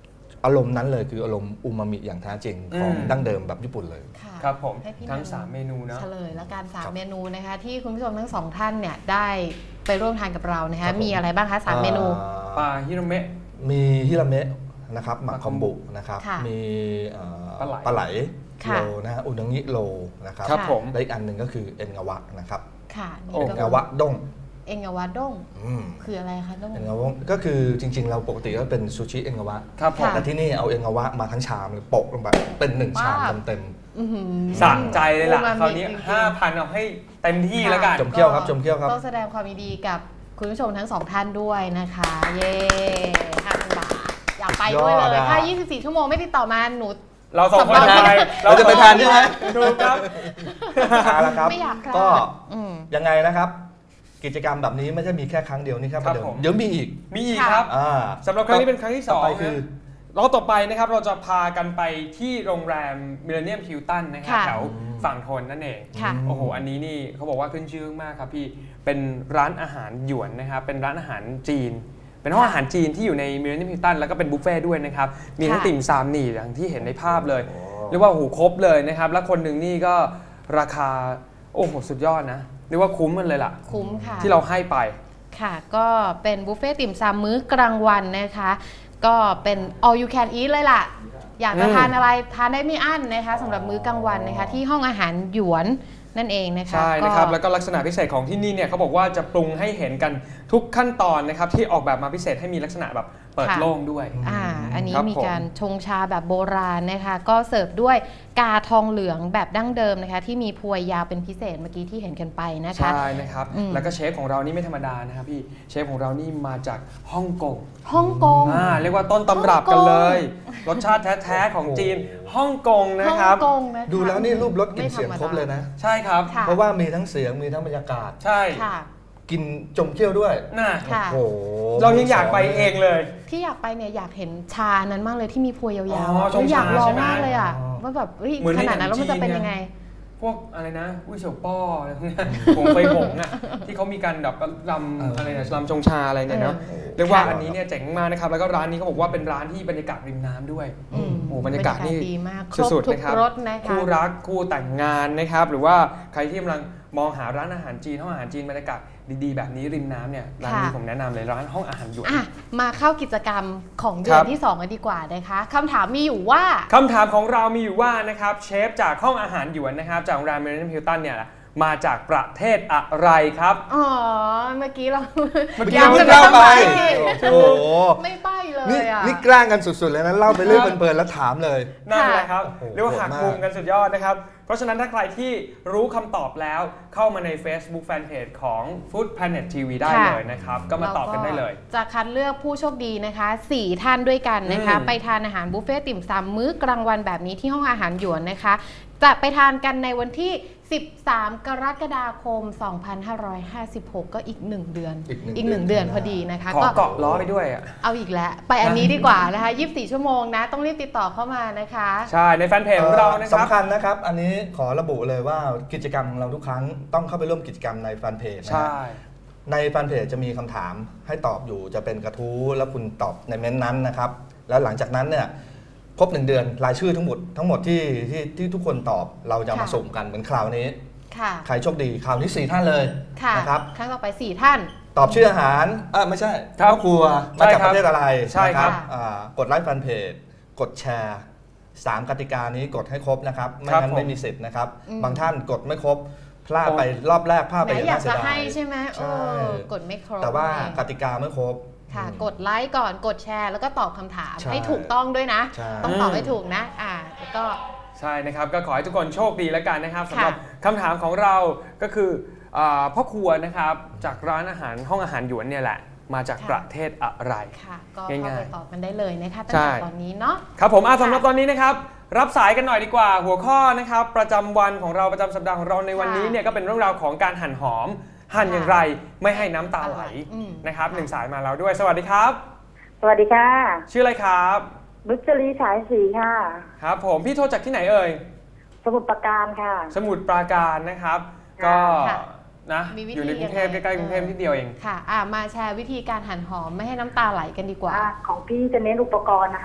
อารมณ์นั้นเลยคืออารมณ์อูมามิอย่างแท้จริงของอืมดั้งเดิมแบบญี่ปุ่นเลยค่ะครับผมให้พี่ทั้งนันสามเมนูเนาะเฉลยและการสามครับเมนูนะคะที่คุณผู้ชมทั้งสองท่านเนี่ยได้ไปร่วมทานกับเรานะครัคะบผมมีอะไรบ้างคะสามเมนูอ่ปลาฮิโรเมะมีฮิราเมะนะครับหมักคอมบุนะครับค่ะมีเอ่อปลาไหลปลาไหลค่ะโลนะฮะอุนางิโลนะครับครับผมและอีกอันหนึ่งก็คือเอ็นงาวะนะครับค่ะนี่โอ้เอ็นก็งาวะด้งเอ็งกาวาด้งอืมคืออะไรคะด้งเอ็นงาวะก็คือจริง ๆ เราปกติก็เป็นซูชิเอ็นงาวะครับผมค่ะแต่ที่นี่เอาเอ็นงาวะมาทั้งชามเลยโปะลงไปเป็นหนึ่งชามว้าวเต็มอื้อหือสะใจเลยล่ะอูมามิคราวนี้จริงๆห้าพันเอาให้เต็มที่แล้วกันจมเขี้ยวครับจมเขี้ยวครับต้องแสดงความยินดีกับคุณผู้ชมทั้งสองท่านด้วยนะคะ เย้ห้าพันบาทอยากไปด้วยเลยยอดอะถ้า ยี่สิบสี่ ชั่วโมงไม่ติดต่อมาหนูเราสองคนสำรองไปๆเราจะไปทานใช่ไหมถูกครับเอาละครับไม่อยากพลาดก็อืมยังไงนะครับ กิจกรรมแบบนี้ไม่ใช่มีแค่ครั้งเดียวนี่ครับครับเดี๋ยวผมเดี๋ยวมีอีกมีอีกค่ะครับอ่าสำหรับครั้งนี้เป็นครั้งที่สต่ออง ไปคือนะรอบต่อไปนะครับเราจะพากันไปที่โรงแรมมิเลเนียมฮิลตันนะครับค่ะแถวฝั่งทนนั่นเองค่ะโอ้โหอันนี้นี่เขาบอกว่าขึ้นชื่อมากครับพี่เป็นร้านอาหารหยวนนะครับเป็นร้านอาหารจีน เป็นห้องอาหารจีนที่อยู่ในมิเลเนียมฮิลตันแล้วก็เป็นบุฟเฟ่ต์ด้วยนะครับมีทั้งค่ะติ่มซำนี่อย่างที่เห็นในภาพเลยเรียกว่าโอ้โหครบเลยนะครับแล้วคนหนึ่งนี่ก็ราคาโอ้โหสุดยอดนะเรียกว่าคุ้มมันเลยล่ะคุ้มค่ะที่เราให้ไปค่ะก็เป็นบุฟเฟ่ต์ติ่มซำมื้อกลางวันนะคะ ก็เป็น all you can eat เลยล่ะ อยากจะอืมทานอะไรทานได้ไม่อั้นนะคะสำหรับมื้อกลางวันนะคะที่ห้องอาหารหยวนนั่นเองนะคะใช่นะครับก็แล้วก็ลักษณะพิเศษของที่นี่เนี่ยเขาบอกว่าจะปรุงให้เห็นกันทุกขั้นตอนนะครับที่ออกแบบมาพิเศษให้มีลักษณะแบบเปิดค่ะโล่งด้วยอ่าอันนี้ครับมีผมการชงชาแบบโบราณนะคะ ก็เสิร์ฟด้วยกาทองเหลืองแบบดั้งเดิมนะคะ ที่มีพวยยาวเป็นพิเศษเมื่อกี้ที่เห็นกันไปนะคะใช่นะครับอืมแล้วก็เชฟของเรานี่ไม่ธรรมดานะครับพี่เชฟของเรานี่มาจากฮ่องกงฮ่องกงอ่าเรียกว่าต้นตำรับกันเลย รสชาติแท้ๆของจีนฮ่องกงนะฮ่องครับกงนะคะดูแล้วนี่รูปรสกลิ่นไม่เสียงธรรมดาครบเลยนะใช่ครับค่ะเพราะว่ามีทั้งเสียงมีทั้งบรรยากาศใช่ค่ะกินจมเขี้ยวด้วยน่ะค่ะโอ้โหเรายังอยากไปเองเลยที่อยากไปเนี่ยอยากเห็นชานั้นมากเลยที่มีพวยยาวอ๋ๆออะชงอยากลอชาง ใช่ไหมมากเลยอ่ะอ๋อว่าแบบเฮ้ยเหมือนขในนาดนั้นแล้วมันจะเป็นหนังจีนยังไงพวกอะไรนะอุ้ยเฉียวป้ออะไรพวกเนี้ยผงไฟหงอ่ะที่เขามีการแบบลำอะไรนะลำชงชาอะไรเนี่ยเนาะเออเรียกว่าอันนี้เนี่ยเจ๋งมากนะครับแล้วก็ร้านนี้เขาบอกว่าเป็นร้านที่บรรยากาศริมน้ำด้วยอืมโอ้บรรยากาศนี่ดีมากครบสุดๆทุกนะครับรสนะคะคู่รักคู่แต่งงานนะครับหรือว่าใครที่กำลังมองหาร้านอาหารจีนห้องอาหารจีนบรรยากาศดีๆแบบนี้ริมน้ำเนี่ยร้านนี้ค่ะผมแนะนำเลยร้านห้องอาหารหยวนอ่ะมาเข้ากิจกรรมของเดืคอรันบที่สองกันดีกว่านะคะคำถามมีอยู่ว่าคำถามของเรามีอยู่ว่านะครับเชฟจากห้องอาหารหยวนนะครับจากโรงแรมเมริเนียมฮิลตันเนี่ยมาจากประเทศอะไรครับอ๋อ เมื่อกี้เราเมื่อกี้ยังเพิ่งจะเล่าไปม่โอ้โหไม่ใบ้เลนี่ยอ่ะนี่แกล้งกันสุดๆเลยนะเล่าไปเรื่อยเพลินๆแล้วถามเลยนั่นแหละครับโอ้โหเรียกว่าหักโหดมากมุมกันสุดยอดนะครับ เพราะฉะนั้นถ้าใครที่รู้คำตอบแล้วเข้ามาใน Facebook Fanpage ของ Food Planet ที วี ได้ค่ะเลยนะครับ ก็มาตอบกันได้เลยจะคัดเลือกผู้โชคดีนะคะสี่ท่านด้วยกันนะคะอืมไปทานอาหารบุฟเฟ่ต์ติ่มซำมื้อกลางวันแบบนี้ที่ห้องอาหารหยวนนะคะ จะไปทานกันในวันที่ สิบสาม กรกฎาคม สองพันห้าร้อยห้าสิบหก ก็อีกหนึ่งเดือนอีกหนึ่งหนึ่งเดือนเดือนพอดีนะคะขอก็เกาะล้อไปด้วยอ่ะเอาอีกแล้ว ไปอันนี้ดีกว่านะคะ ยี่สิบสี่ ชั่วโมงนะ ต้องรีบติดต่อเข้ามานะคะใช่ ในแฟนเพจของเรานะครับสำคัญนะครับ อันนี้ขอระบุเลยว่ากิจกรรมของเราทุกครั้งต้องเข้าไปร่วมกิจกรรมในแฟนเพจนะใช่ฮะในแฟนเพจจะมีคำถามให้ตอบอยู่จะเป็นกระทู้แล้วคุณตอบในเม้นต์นั้นนะครับ แล้วหลังจากนั้นเนี่ยครบหนึ่งเดือนรายชื่อทั้งหมดทั้งหมดที่ที่ที่ทุกคนตอบเราจะมาค่ะสุ่มกันเหมือนคราวนี้ค่ะใครโชคดีคราวนี้สี่ท่านเลยค่ะนะครับครั้งต่อไปสี่ท่านตอบชื่ออาหารเออไม่ใช่ครับครอบครัวใช่มาจากครัปบระเทศอะไรใช่ครับนะอ่ากดไลค์แฟนเพจกดแชร์สามกติกานี้กดให้ครบนะครับไม่ครับงั้นผมไม่มีสิทธิ์นะครับอืมบางท่านกดไม่ครบพลาดไปรอบแรกพลาดแหไปมอย่างอยาน่าก เสียจะดาให้ยใช่ไหมใช่เออกดไม่ครบแต่ว่านั่นเองกติกาไม่ครบค่ะอืมกดไลค์ก่อนกดแชร์แล้วก็ตอบคำถามใช่ให้ถูกต้องด้วยนะใช่ต้องตอบให้ถูกนะอ่าแล้วก็ใช่นะครับ ก็ขอให้ทุกคนโชคดีแล้วกันนะครับค่ะสำหรับคำถามของเราก็คืออ่าพ่อครัวนะครับจากร้านอาหารห้องอาหารหยวนเนี่ยแหละ มาจากค่ะประเทศอะไรค่ะ ก็ง่ายๆเข้าไปตอบกันได้เลยนะคะตั้งใช่แต่ตอนนี้เนาะครับผมอ่ะค่ะสำหรับตอนนี้นะครับรับสายกันหน่อยดีกว่าหัวข้อนะครับประจำวันของเราประจำสัปดาห์ของเราในวันนี้เนี่ยก็เป็นเรื่องราวของการหั่นหอม หั่นอย่างไรไม่ให้น้ำตาไหลอืมนะครับค่ะหนึ่งสายมาแล้วด้วยสวัสดีครับสวัสดีค่ะชื่ออะไรครับนุชลีสายสีค่ะครับผมพี่โทรจากที่ไหนเอ่ยสมุทรปราการค่ะสมุทรปราการนะครับ ก็ค่ะนะมีวิธีอยู่ในกรุงเทพยังไงใกล้ๆกรุงเทพนิดเดียวเองค่ะอ่ามาแชร์วิธีการหั่นหอมไม่ให้น้ำตาไหลกันดีกว่าอ่าของพี่จะเน้นอุปกรณ์นะคะ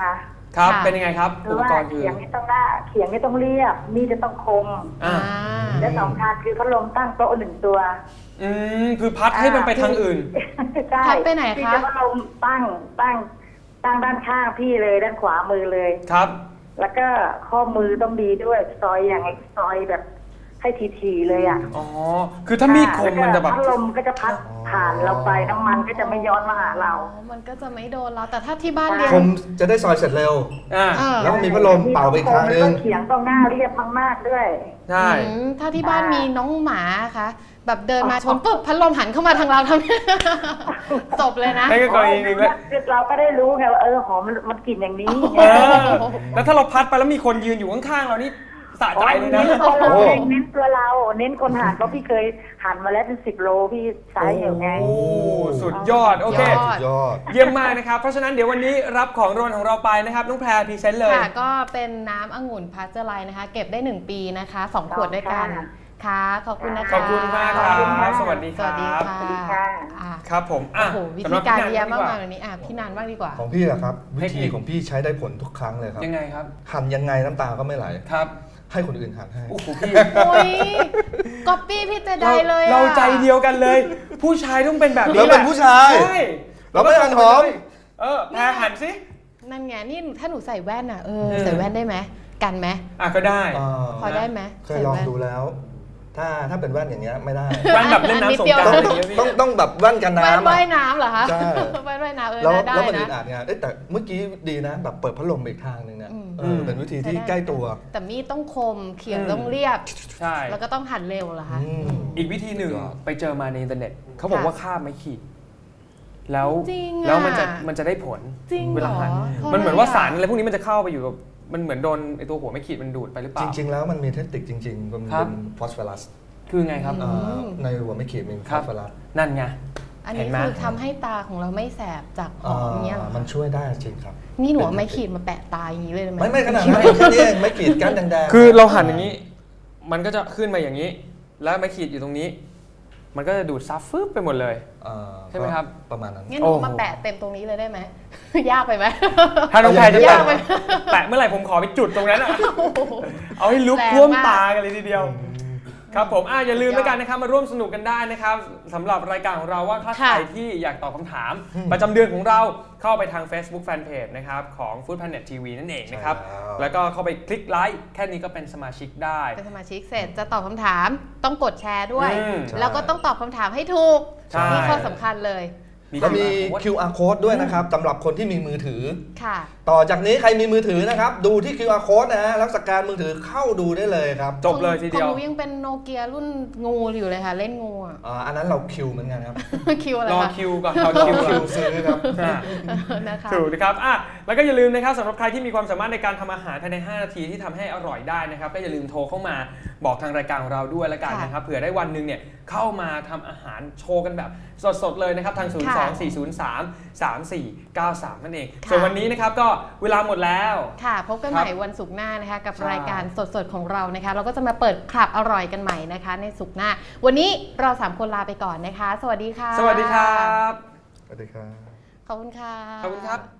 ครับค่ะเป็นยังไงครับคือุอปว่ากรณ์คือเขียงไม่ต้องหน้าเขียงไม่ต้องเรียบมีดจะต้องคมอ่าและสำคัญคือพัดลมตั้งโต๊ะหนึ่งตัวอืมคือพัดให้มันไปทางอื่นใช่พัดไปไหนคะพี่จะพัดลมตั้งตั้งตั้งด้านข้างพี่เลยด้านขวามือเลยครับแล้วก็ข้อมือต้องดีด้วยซอยอย่างซอยแบบให้ทีๆเลยอ่ะอ๋อ คือถ้ามีดคมมันจะแบบพัดลมก็จะพัดผ่านเราไปน้ำมันก็จะไม่ย้อนมาหาเราอ๋อมันก็จะไม่โดนเราแต่ถ้าที่บ้านเรียนคมจะได้ซอยเสร็จเร็วอ่าเออแล้วก็มีพัดลมเป่าไปอีกทางนึงเขียงต้องหน้าเรียบมากๆด้วยใช่อืมถ้าที่บ้านมีน้องหมาคะแบบเดินมาชนปุ๊บพัดลมหันเข้ามาทางเราทำ จบเลยนะนั่นก็กรณีหนึ่งแล้วเราก็ได้รู้ไงว่าเออหอมมันมันกลิ่นอย่างนี้เออแล้วถ้าเราพัดไปแล้วมีคนยืนอยู่ข้างๆเรานี่สะใจเลยนะเน้นตัวเราโอ้เองเน้นตัวเรา เน้นคนหันเพราะพี่เคยหันมาแล้วเป็นสิบโลพี่ใช้อยู่ไงโอ้สุดยอด โอเคยอสุดยอดเยี่ยมมากนะครับ เพราะฉะนั้นเดี๋ยววันนี้รับของรางวัลของเราไปนะครับ น้องแพรพรีเซนต์เลยค่ะก็เป็นน้ำองุ่นพาสเจอร์ไลน์นะคะ เก็บได้หนึ่งปีนะคะสองขวดด้วยกันค่ะขอบคุณนะคะขอบคุณมากครับขอณสวัสดีครับสวัสดีค่ะสวัสดีค่ะอ่ะครับผมโอ้อ่ะโหวิสำหธีรับการพี่เยนัอะนมากดีกมายว่าวันนี้อ่ะพี่นันบ้างดีกว่าของพี่อะครับเทวิคนิธีคของพี่ใช้ได้ผลทุกครั้งเลยครับยังไงครับหั่นยังไงน้ำตาก็ไม่ไหลครับให้คนอื่นหั่นให้โอ้โหพี่โอ้ยก๊อปปี้พี่เจไดเลยอะเราใจเดียวกันเลย ผู้ชายต้องเป็นแบบนี้เราเป็นแหละผู้ชายใช่เราไม่หั่นหอมเออแพรหั่นสินั่นไงนี่ถ้าหนูใส่แว่นอ่ะเออเออใส่แว่นได้ไหมกันไหมอ่ะก็ได้พอได้ไหมเคยลองดูแล้ว ถ้าถ้าเป็นแว่นอย่างเงี้ยไม่ได้แว่นแบบเล่นน้ำสงกรานต์อะไรอย่างเงี้ยพี่ต้องต้องแบบแว่นกันแว่นน้ำว่าอะยน้ำเหรอคะใช่แว่นว่ายน้ำเออแล้วได้แล้วมันอึนะดอัดไงเอ้ยแต่เมื่อกี้ดีนะ แบบเปิดพัดลมไปอีกทางหนึ่งเนี่ยอืมเออเป็นวิธีที่ใกล้ตัวแต่มีดต้องคมเขียงอืมต้องเรียบใช่แล้วก็ต้องหั่นเร็วเหรอคะอืมอีกวิธีหนึ่งสุดยอดไปเจอมาในอินเทอร์เน็ตเขาบอกค่ะว่าคาบไม้ขีด แล้วจริงอะแล้วมันจะมันจะได้ผลจริงเวลาหั่นเหรอเพราะมันเหมือนว่าอะไรอะสารอะไรพวกนี้มันจะเข้าไปอยู่กับมันเหมือนโดนไอตัวหัวไม้ขีดมันดูดไปหรือเปจล่าริง ๆ แล้วมันมีเทคนิคจริงๆมันครัเป็บนฟอสฟอรัสคือไงครับเอ่อในหัวไม่ขีดมีฟครัอบ สฟอรัสนั่นไงอันเห็นี้นไหมคือทำให้ตาของเราไม่แสบจากหอมเนี้ยเหรอมันคะช่วยได้จริงครับนี่หนูเอาไม้ขีดมาแปะตาอย่างนี้เลยได้ไหมไม่ไม่ขนาดนั้นแค่นี้เองไม่ขีดก้านแดงๆคือเราหั่นอย่างนี้ มันก็จะขึ้นมาอย่างนี้ แล้วไม้ขีดอยู่ตรงนี้ มันก็จะดูดซับฟึบไปหมดเลยเอ่อใช่ไหมครับก็ประมาณนั้นงั้นหนูเอามาแปะเต็มตรงนี้เลยได้ไหม ยากไปไหมถ้าน้องแพรจะยาแปะกไปแปะเมื่อไหร่ผมขอไปจุดตรงนั้นอะ เอาให้ลุกแรงท่วมมากตากันเลยทีเดียว ครับผมอ่ะอย่าลืมแล้วกันนะครับมาร่วมสนุกกันได้นะครับสำหรับรายการของเราว่าถ้าใครที่อยากตอบคำถาม ประจำเดือนของเราเข้าไปทาง Facebook Fanpage นะครับของ Food Planet ที วี นั่นเองนะครับใช่แล้วแล้วก็เข้าไปคลิกไลค์แค่นี้ก็เป็นสมาชิกได้เป็นสมาชิกเสร็จจะตอบคำถามต้องกดแชร์ด้วยอืมแล้วก็ต้องตอบคำถามให้ถูกใช่นี่ข้อสำคัญเลยเรามีคิวคิว อาร์ code ด้วยนะครับสำหรับคนที่มีมือถือค่ะต่อจากนี้ใครมีมือถือนะครับ ดูที่ คิว อาร์ code นะฮะแล้วสแกนมือถือเข้าดูได้เลยครับจบเลยทีเดียวของหนูยังเป็นโนเกียรุ่นงูอยู่เลยค่ะ เล่นงูอะอ่าอันนั้นเราคิวเหมือนกันครับคิวอะไรรอคะคิวก่อนรอคิวก่อนคิวซื้อครับอ่ะนะคะถูกนะครับอ่ะแล้วก็อย่าลืมนะครับสำหรับใครที่มีความสามารถในการทำอาหารภายใน ห้า นาทีที่ทำให้อร่อยได้นะครับก็อย่าลืมโทรเข้ามาบอกทางรายการของเราด้วยแล้วกันนะครับเผื่อได้วันหนึ่งเนี่ยเข้ามาทำอาหารโชว์กันแบบสดๆเลยนะครับทาง ศูนย์ สอง สี่ ศูนย์ สาม สาม สี่ เก้า สาม นั่นเอง ส่วนวันนี้นะครับก็เวลาหมดแล้วค่ะ พบกันใหม่วันศุกร์หน้านะคะกับรายการสดๆของเรานะคะเราก็จะมาเปิดคลับอร่อยกันใหม่นะคะ ในศุกร์หน้า วันนี้เราสามคนลาไปก่อนนะคะ สวัสดีค่ะสวัสดีครับสวัสดีครับขอบคุณค่ะขอบคุณครับ